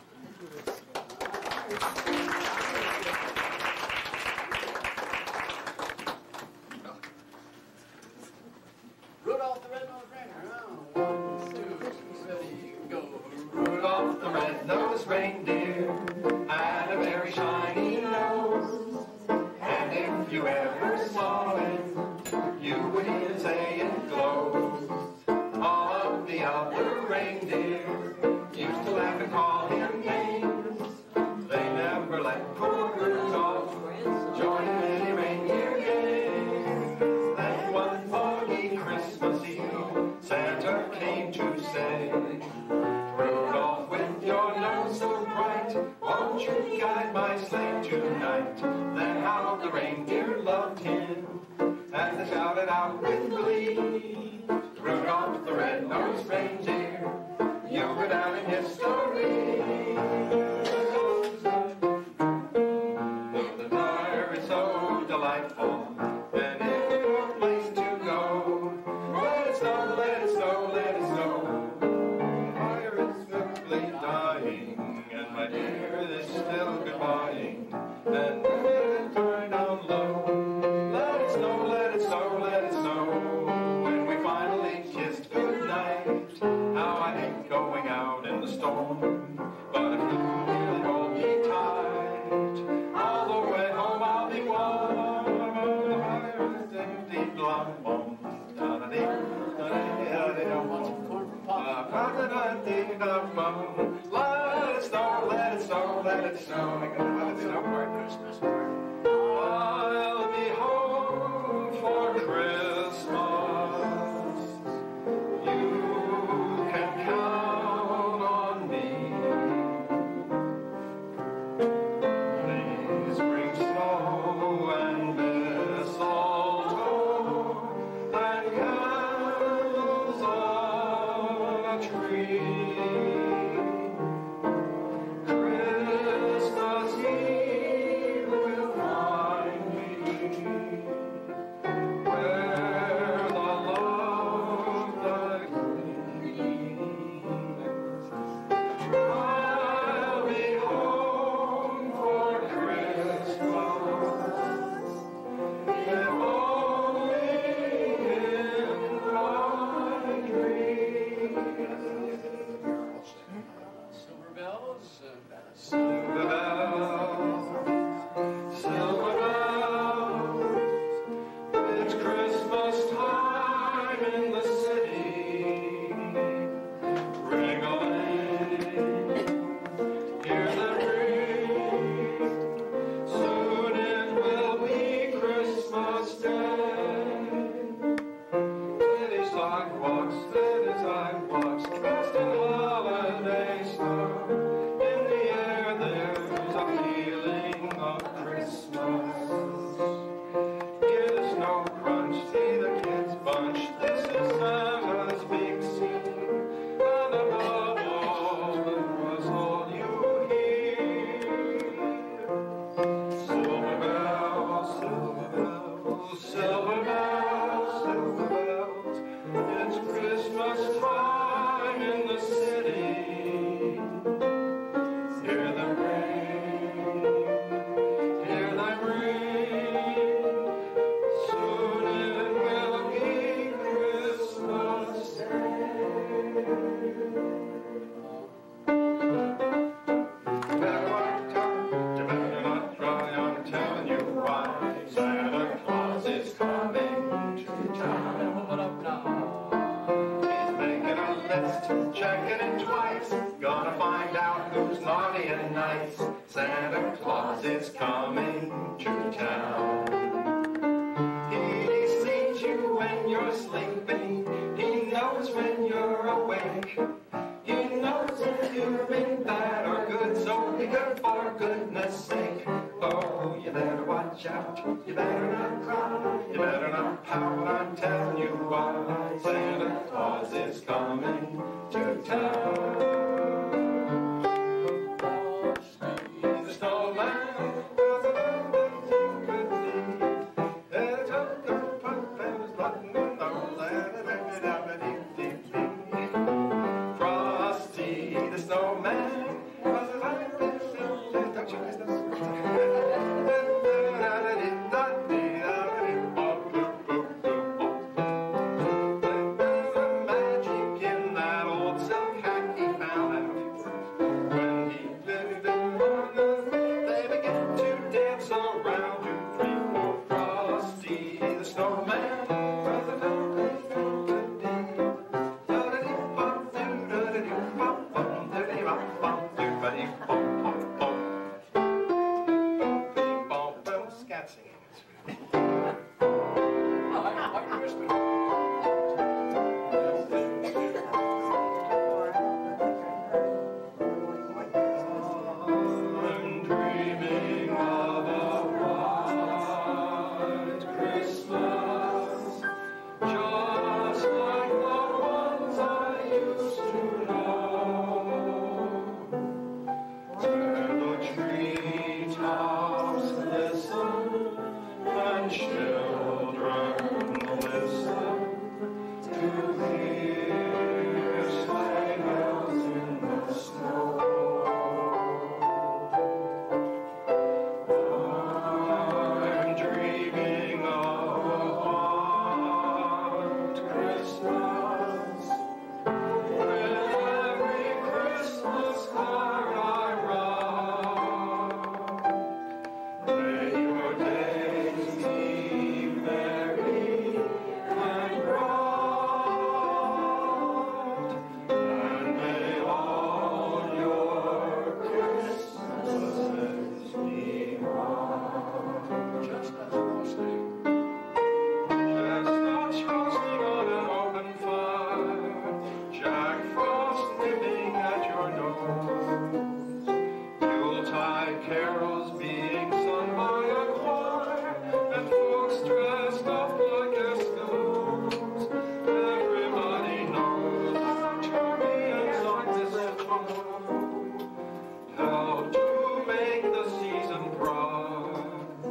Rudolph the Red-Nosed Reindeer. 1, 2, 3, go. Rudolph the red-nosed reindeer had a very shiny nose, and if you ever saw it, you would even say it glows. All of the other reindeer used to laugh and call him names. They never let poor Rudolph join in any reindeer games. Then one foggy Christmas Eve, Santa came to say, Rudolph, with your nose so bright, won't you guide my sleigh tonight? Then how the reindeer loved him, and they shouted out with glee, Rudolph the red-nosed reindeer, you'll go down in history. The fire is so delightful, and if you've no place to go, let it snow, let it snow, let it snow. Fire is simply dying, and my dear, there's still goodbying, and let it turn down low. Let it snow, let it snow, let it snow. When we finally kissed goodnight, how I hate going out in the storm. But if you really hold me tight, all the way home I'll be warm. The fire is empty, blah, blah, da da dee, da da dee, da want some corn for pop. Let it snow, let it snow, let it snow. Let it snow for Christmas. I'll be home for Christmas. You can count on me. Please bring snow and mistletoe and candles on a tree. Christmas Claus is coming to town. He sees you when you're sleeping. He knows when you're awake. He knows if you've been bad or good, so be good for goodness sake. Oh, you better watch out. You better not cry. You better not pout. I'm telling you why. Santa Claus is coming to town. He's a snowman. Frosty the snowman. Don't you guys know? Magic in that old silk hat he found out. When he lived in London, they began to dance around 2, 3, 4. Frosty the snowman. Scat singing. I'm dreaming of a white Christmas, just like the ones I used to know, where the treetops listen and children listen to hear sleigh bells in the snow. I'm dreaming of a white Christmas, with every Christmas card I write. May your days be merry and bright, and may all your Christmases be bright. Chestnuts roasting on an open fire, Jack Frost nipping at your nose, Yuletide carols being sung by a choir, and folks dressed up like Eskimos. Everybody knows that Charmians on this help to make the season bright.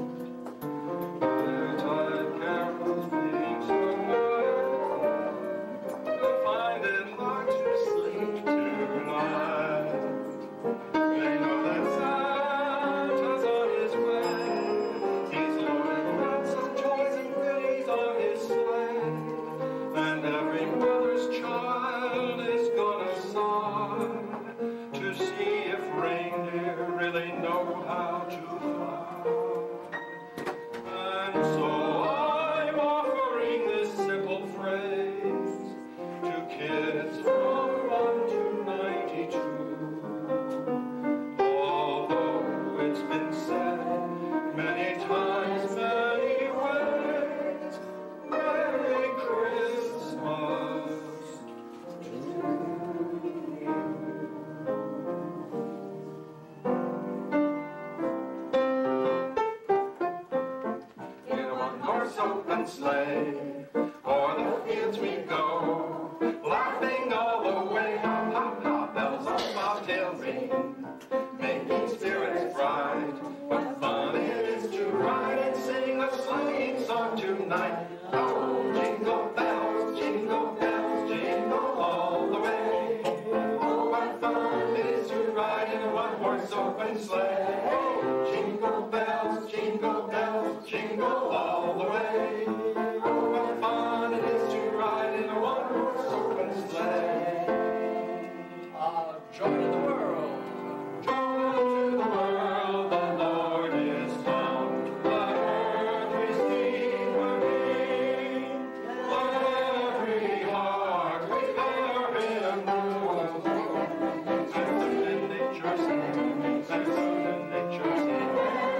Yuletide carols being sung by a choir, I find it hard to sleep tonight. They know that Santa's on his way. He's loaded lots of toys and goodies on his sleigh, and every mother's child is gonna sigh to see if reindeer really know how to fly. And so I'm offering this simple phrase to kids from 1 to 92. Although it's been said many times, many ways, Merry Christmas to you. In a one-horse open sleigh, o'er the fields we go, laughing all the way. Hop, hop, hop, bells on bobtail ring, making spirits bright. What fun it is to ride and sing a sleighing song tonight. Oh, jingle bells, jingle bells, jingle all the way. Oh, what fun it is to ride in a one-horse open sleigh. Oh, jingle bells, jingle all the way. Oh, what fun it is to ride in a one-horse open sleigh. Joy to the world. Joy to the world, the Lord is come. Let earth receive her King. Let every heart prepare him room. And soon in nature sing, and soon in nature sing.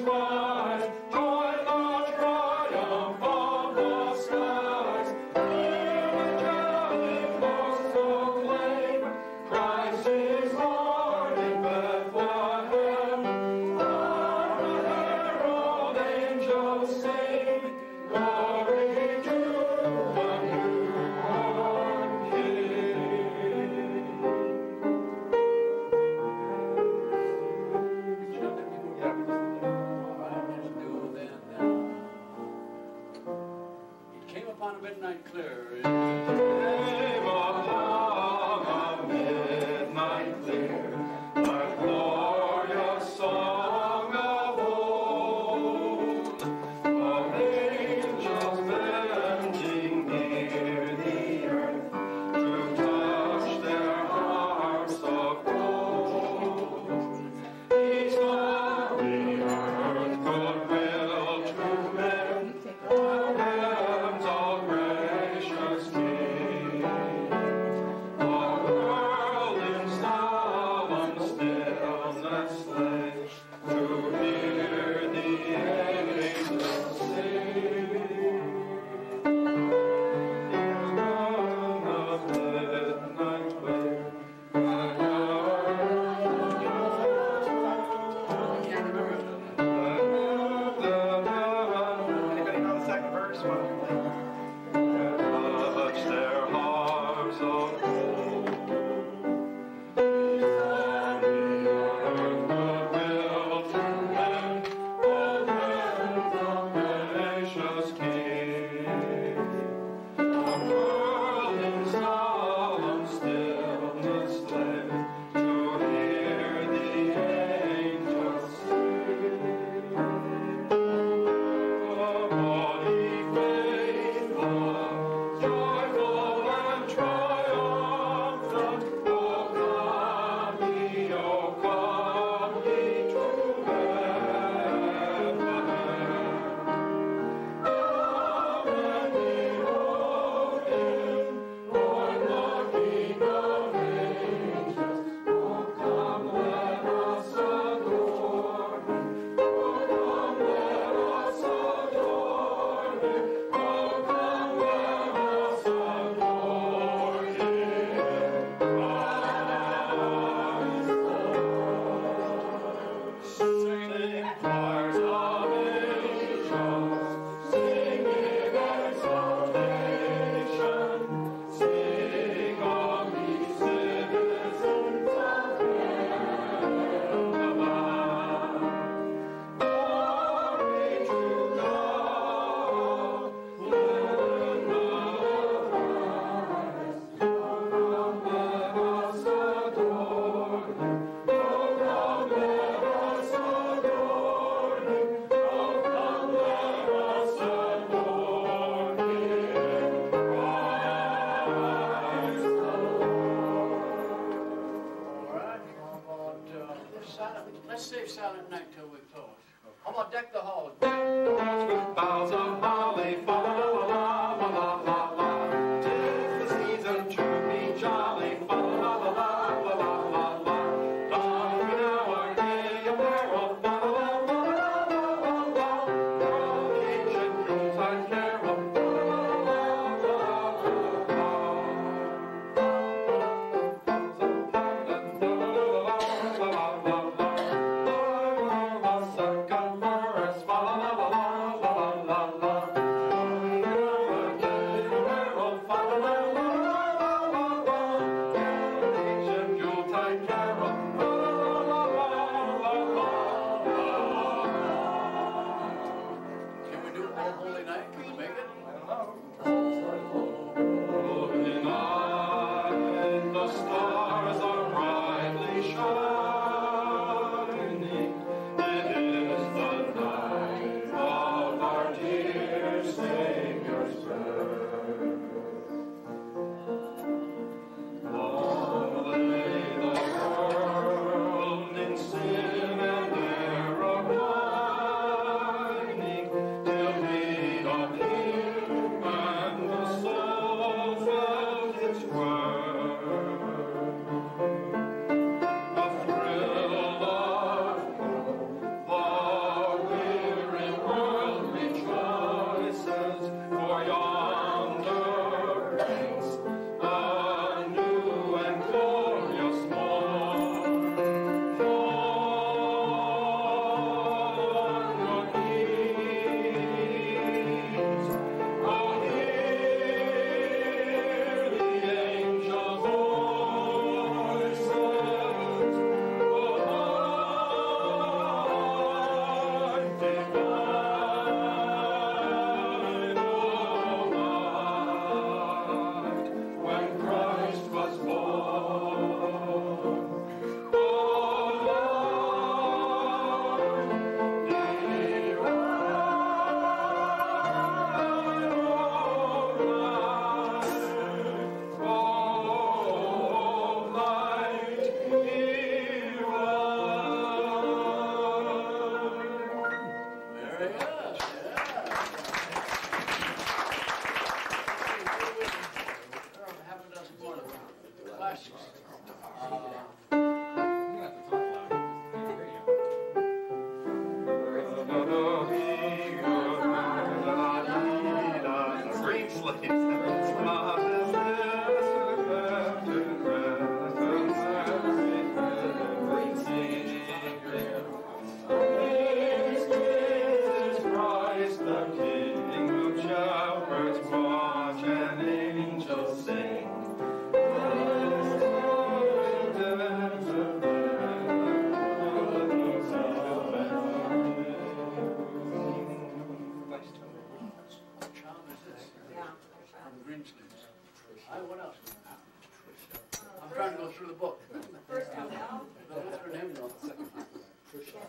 Let's save Silent Night till we close. I'm gonna deck the halls. With boughs of holly, fa la la la la la la la. 'Tis the season to be jolly, fa la la la la la la la. Don we now our gay apparel, fa la la la la la la. All the ancient Yuletide carol, fa la la la la la la.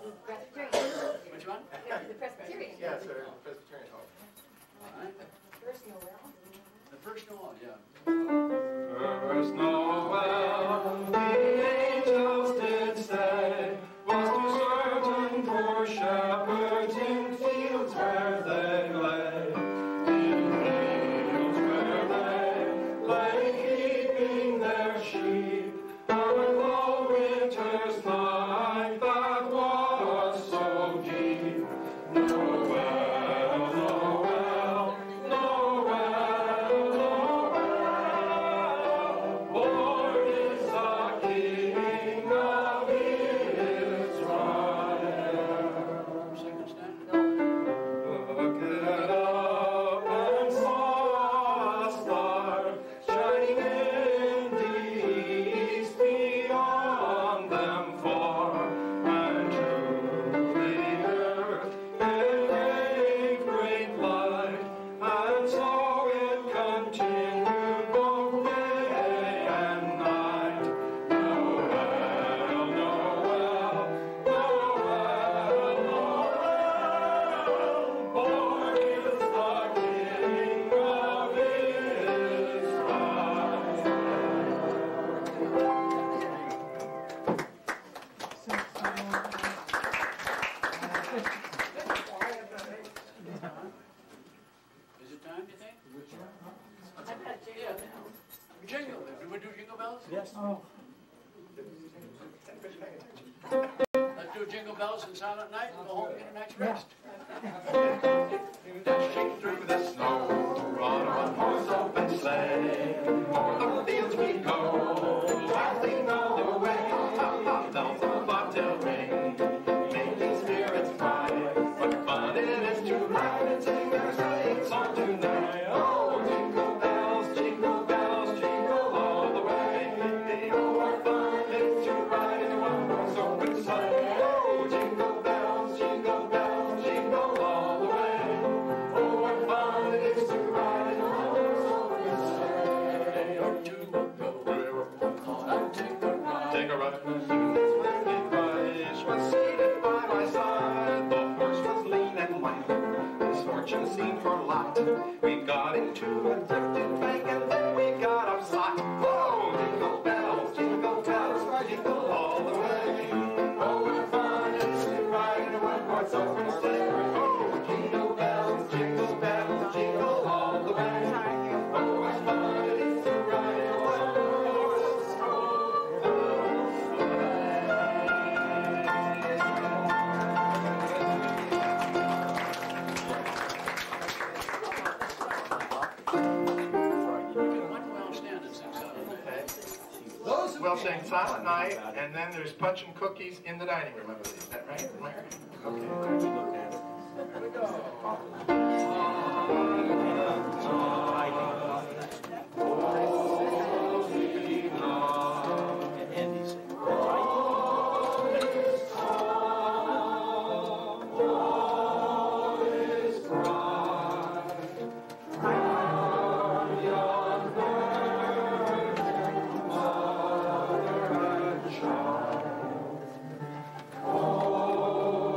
Presbyterian. Which one? The Presbyterian. Yeah, sir, Presbyterian home. All right. First Noel. The first Noel, yeah. First Noel, the angels did say, was to certain poor shepherds in fields where they lay. In fields where they lay keeping their sheep, on the winter's night that was so deep. Noel, Noel, Noel, Noel, born is the King of Israel. Second stanza. Looked up and saw a star shining in the east beyond them far, and to the earth it gave great light, and so it continued both day and night. Noel, Noel, Noel, Noel, born is the King of Is it time, do you think? I've got jingle bells. Jingle. Do we do jingle bells? Yes. Oh, Let's do jingle bells and silent night and go home and get a night's rest. Dashing through the snow on a one-horse open sleigh, o'er the fields we go, laughing all the way. Bells of bobtail ring, making spirits bright. What fun it is to ride and sing our sleighing song tonight! Oh, jingle bells, jingle all the way. Oh, what fun it is to ride in a one-horse open sleigh. Oh, jingle bells, jingle all the way. Oh, what fun it is to ride in a one-horse open sleigh. Day or two ago, thought I'd take a ride. Take a ride. Christ was seated by my side. The horse was lean and white. His fortune seemed for lot. We got into a drifted bank and then we got upside. Oh, jingle bells, jingle all the way. Oh, what fun it is to ride in a one-horse open sleigh. Oh, jingle bells, jingle all the way. Oh, what fun it is to ride in a one-horse One well stand and sing silent night. Okay. We'll sing Silent Night, and then there's Punch and Cookies in the dining room, I believe. Is that right, Larry? Okay. Here we go. And Andy sing. Oh,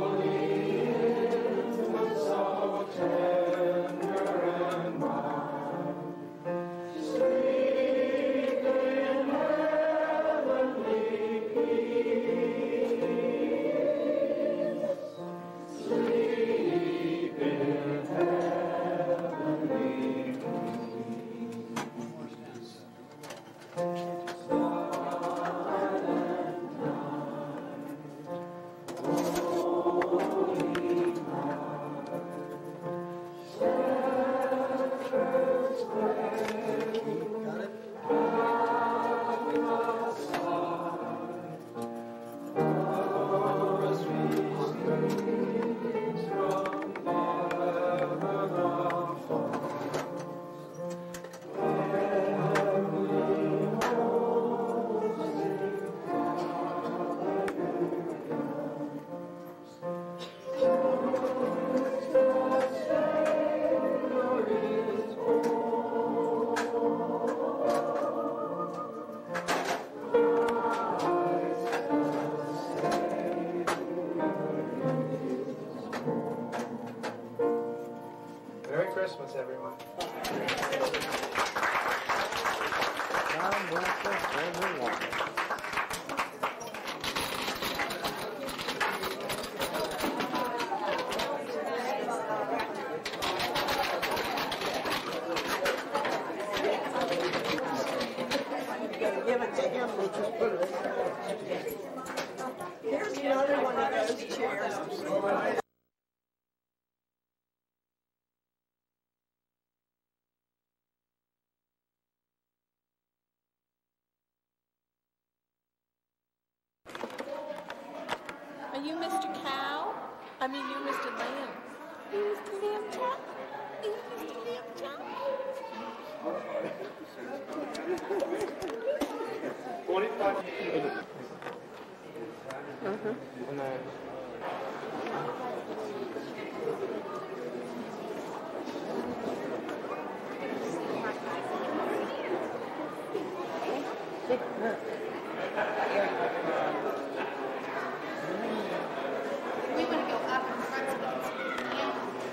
Christmas, everyone. God bless us, everyone. Give it to him, we'll just put it. Here's another one of those chairs. Are you Mr. Cow? I mean, you're Mr. Lamb. Are you Mr. Lamb Chop? Are you Mr. Lamb Chop? 25. We want to go up in front of us. Yeah.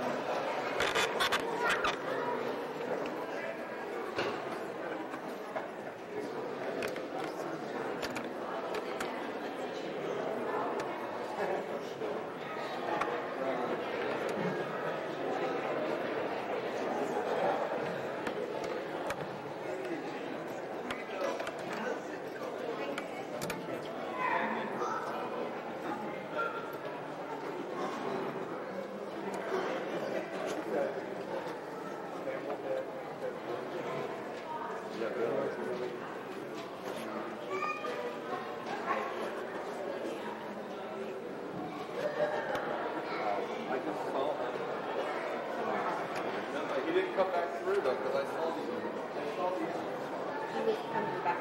He didn't come back through though, because I saw you. He was coming back.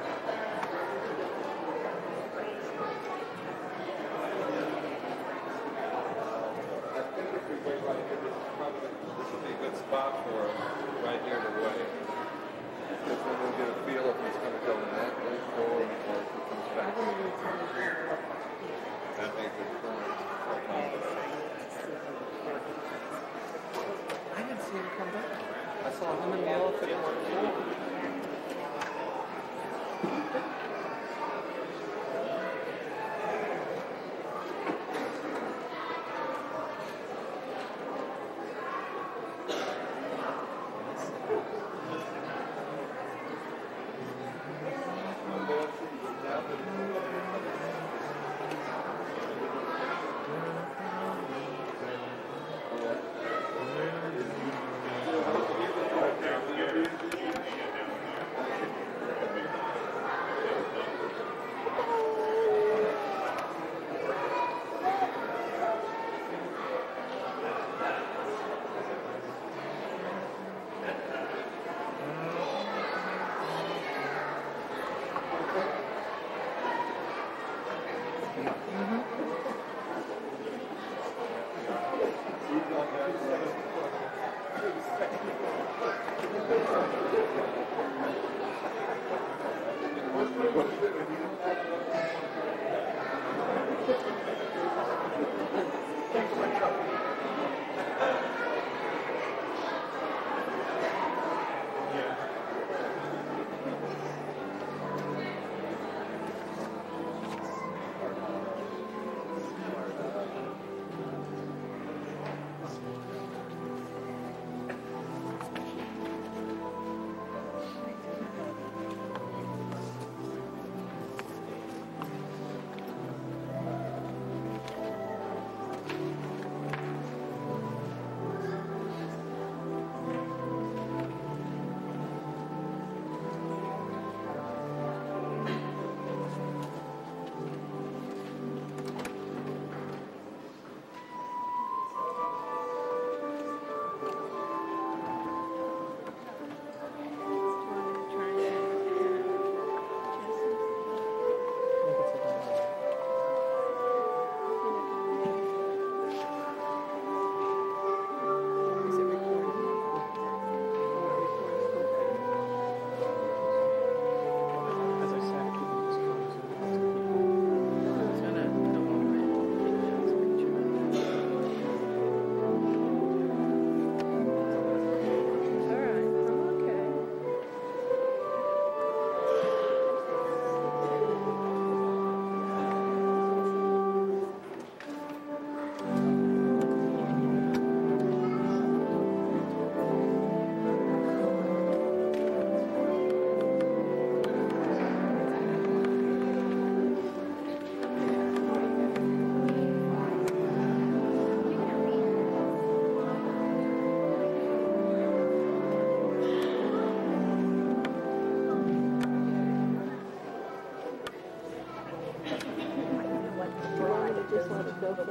I think if we wait right here, this would be a good spot for him, right here to wait. Because then we'll get a feel if he's going to go in that way forward or if he comes back. That makes it fun. I didn't see him come back. I saw him and the elephant went forward.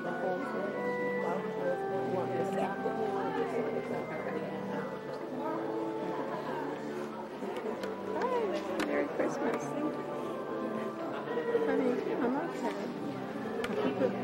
the whole thing. One is apple, one is Hi, Merry Christmas. Honey, I'm okay. Keep it.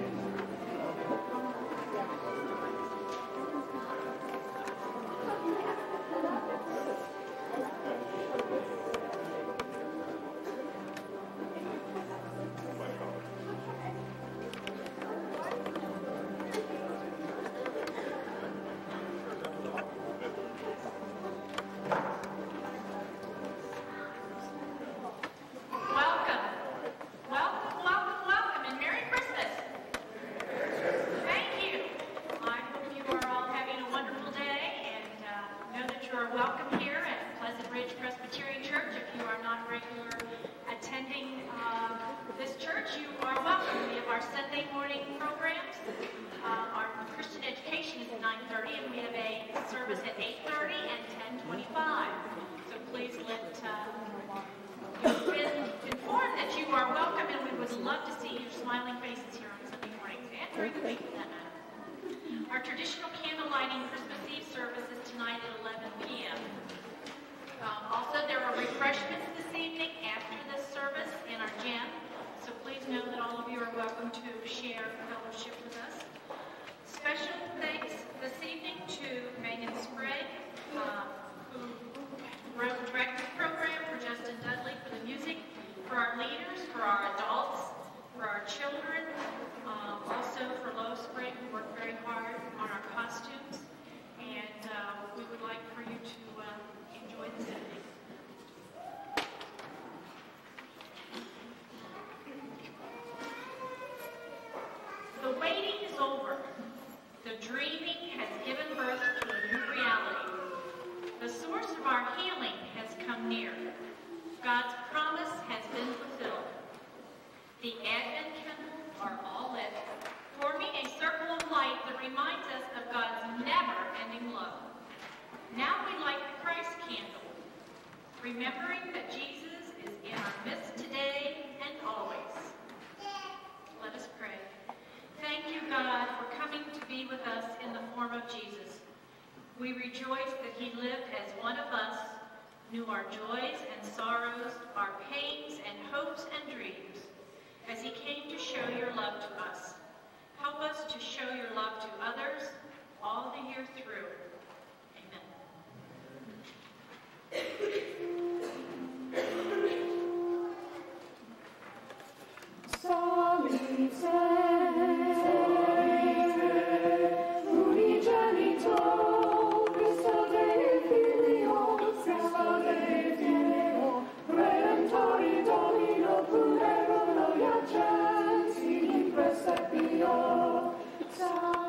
Our traditional candle lighting Christmas Eve service is tonight at 11 p.m. Also, there are refreshments this evening after this service in our gym, so please know that all of you are welcome to share fellowship with us. Special thanks this evening to Megan Sprague, who directed the program, for Justin Dudley for the music, for our leaders, for our adults, for our children, also for Doug Sprigg, who worked very hard on our costumes, and we would like for you to enjoy this evening. The waiting is over. The dreaming has given birth to a new reality. The source of our healing has come near. God's promise has been fulfilled. The Advent candles are all lit, forming a circle of light that reminds us of God's never-ending love. Now we light the Christ candle, remembering that Jesus is in our midst today and always. Let us pray. Thank you, God, for coming to be with us in the form of Jesus. We rejoice that he lived as one of us, knew our joys and sorrows, our pains and hopes and dreams, as he came to show your love to us. Help us to show your love to others all the year through. Amen.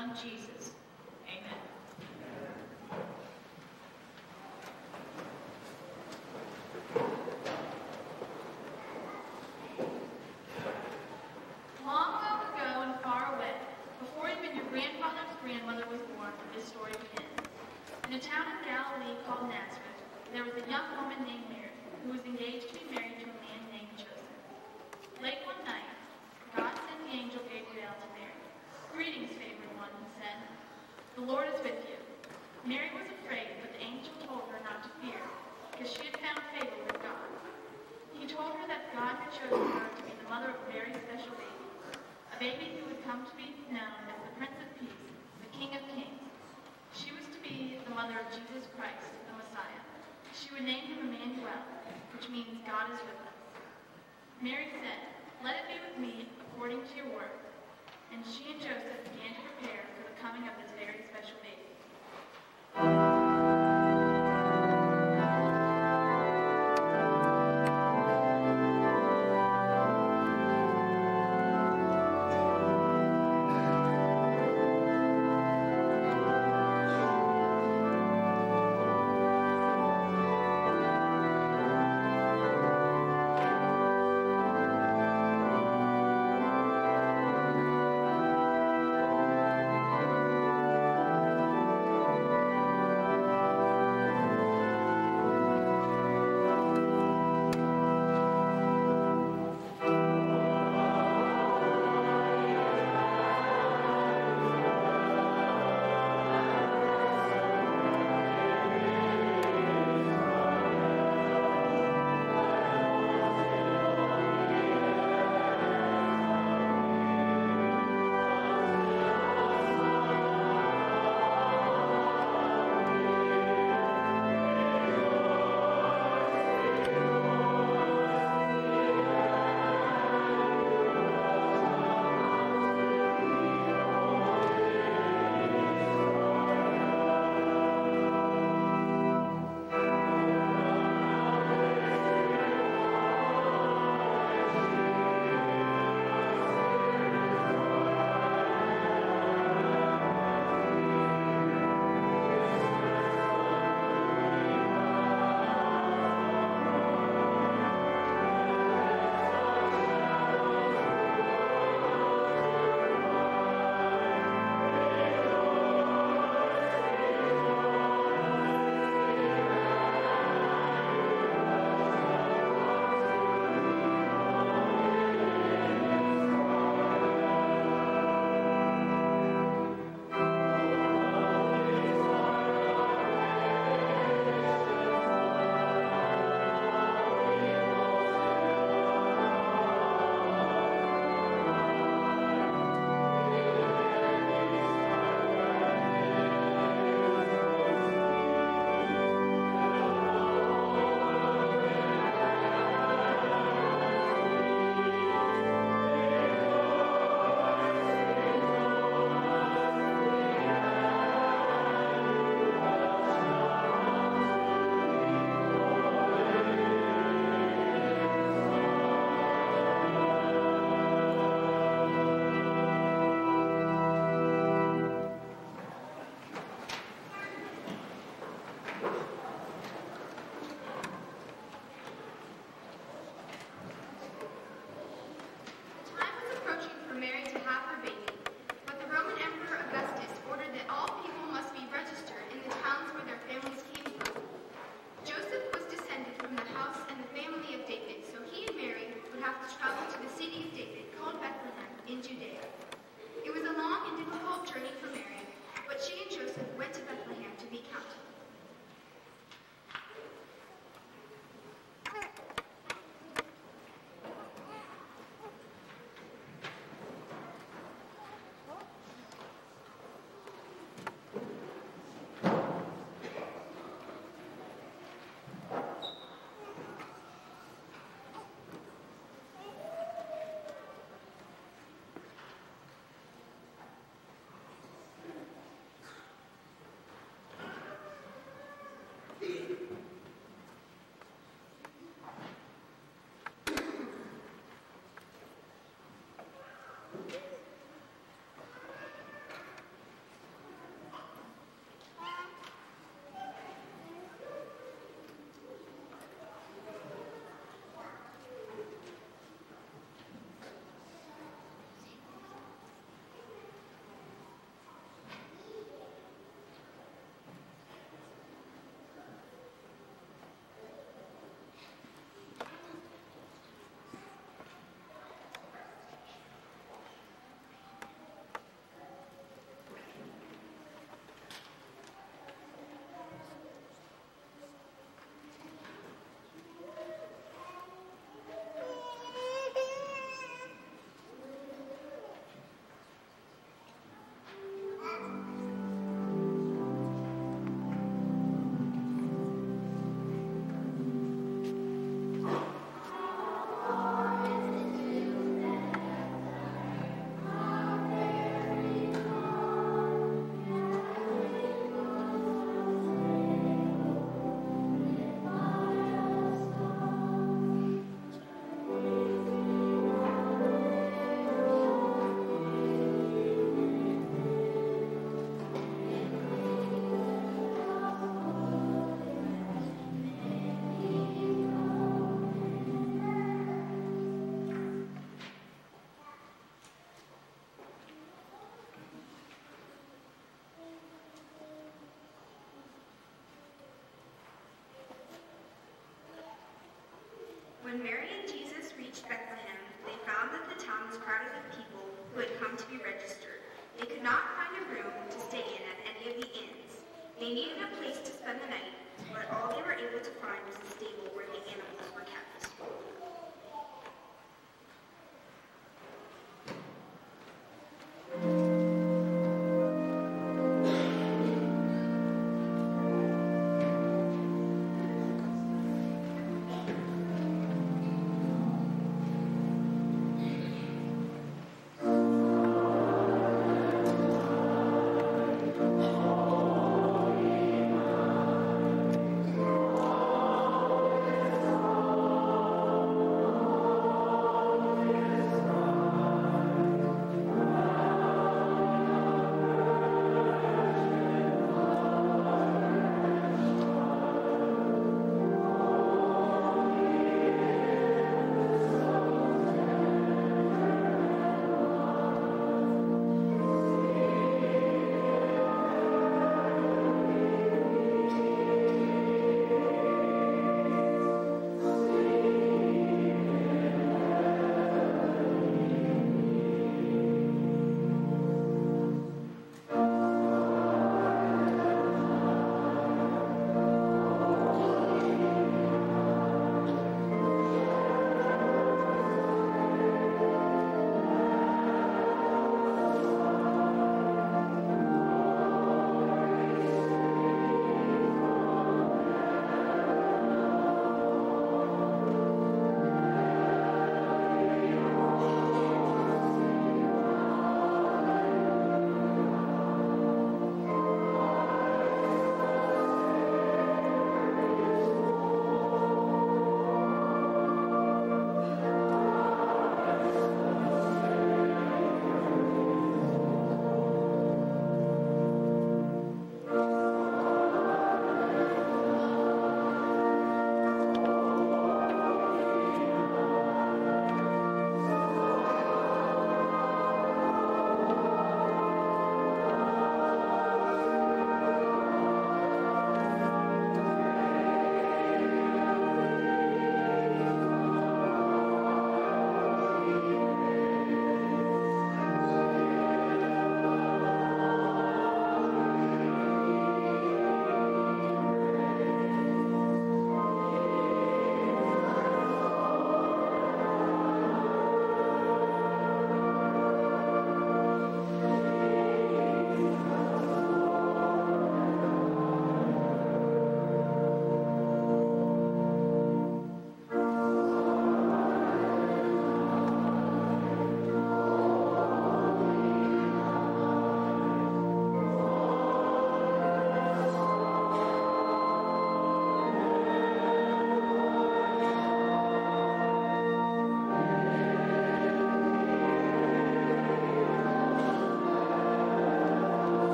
Son Jesus. Amen. Long, long ago and far away, before even your grandfather's grandmother was born, this story begins. In a town in Galilee called Nazareth, there was a young woman named Mary who was engaged to be married to a man named Joseph. Late one night, God sent the angel Gabriel to Mary. "Greetings, favored one," he said. "The Lord is with you." Mary was afraid, but the angel told her not to fear, because she had found favor with God. He told her that God had chosen her to be the mother of a very special baby, a baby who would come to be known as the Prince of Peace, the King of Kings. She was to be the mother of Jesus Christ, the Messiah. She would name him Emmanuel, which means God is with us. Mary said, "Let it be with me according to your word." And she and Joseph began to prepare for the coming of this very special baby.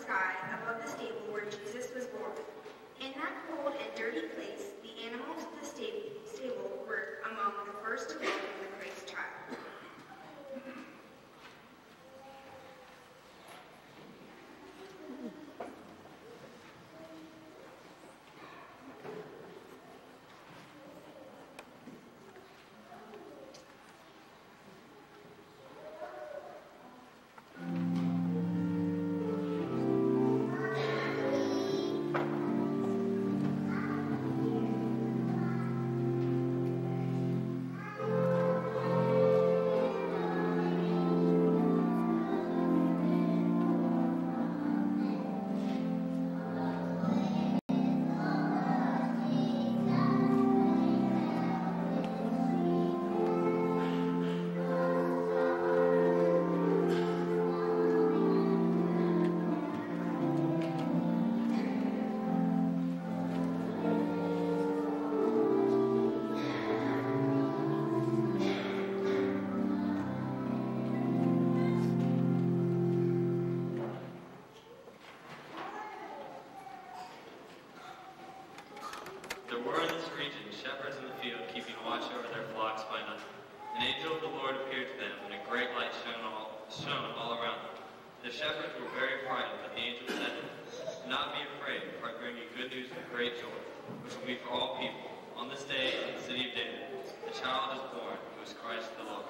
sky above the stable where Jesus was born. In that cold and dirty place, the animals of the stable were among the first to welcome the Christ child. There were in this region shepherds in the field keeping watch over their flocks by night. An angel of the Lord appeared to them, and a great light shone all around them. The shepherds were very frightened, but the angel said to them, "Do not be afraid, for I bring you good news of great joy, which will be for all people. On this day in the city of David, a child is born, who is Christ the Lord."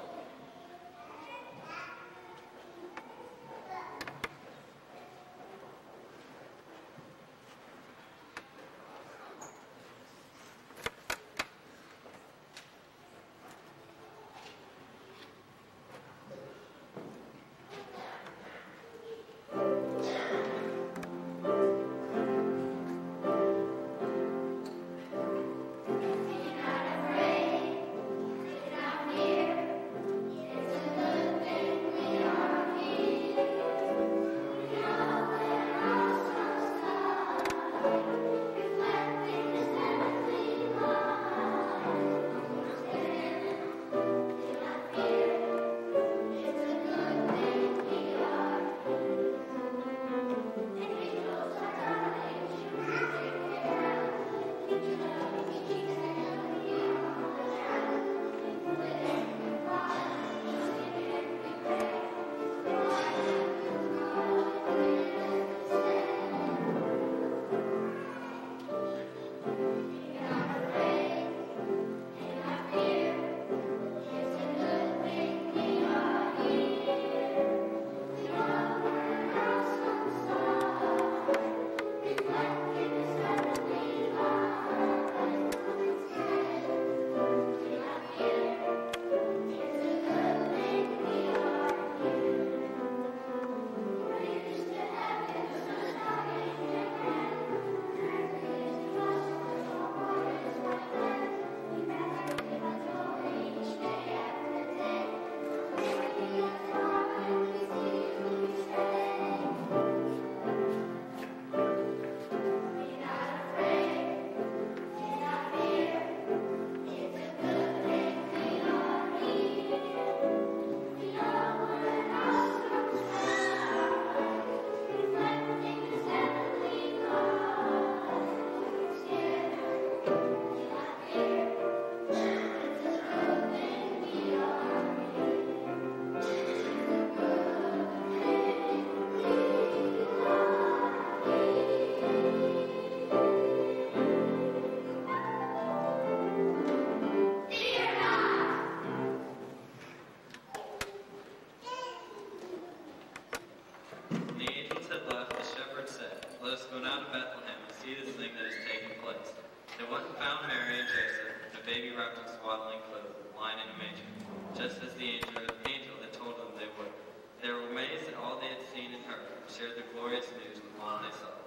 just as the angel had told them they would. They were amazed at all they had seen and heard, and shared the glorious news with all they saw.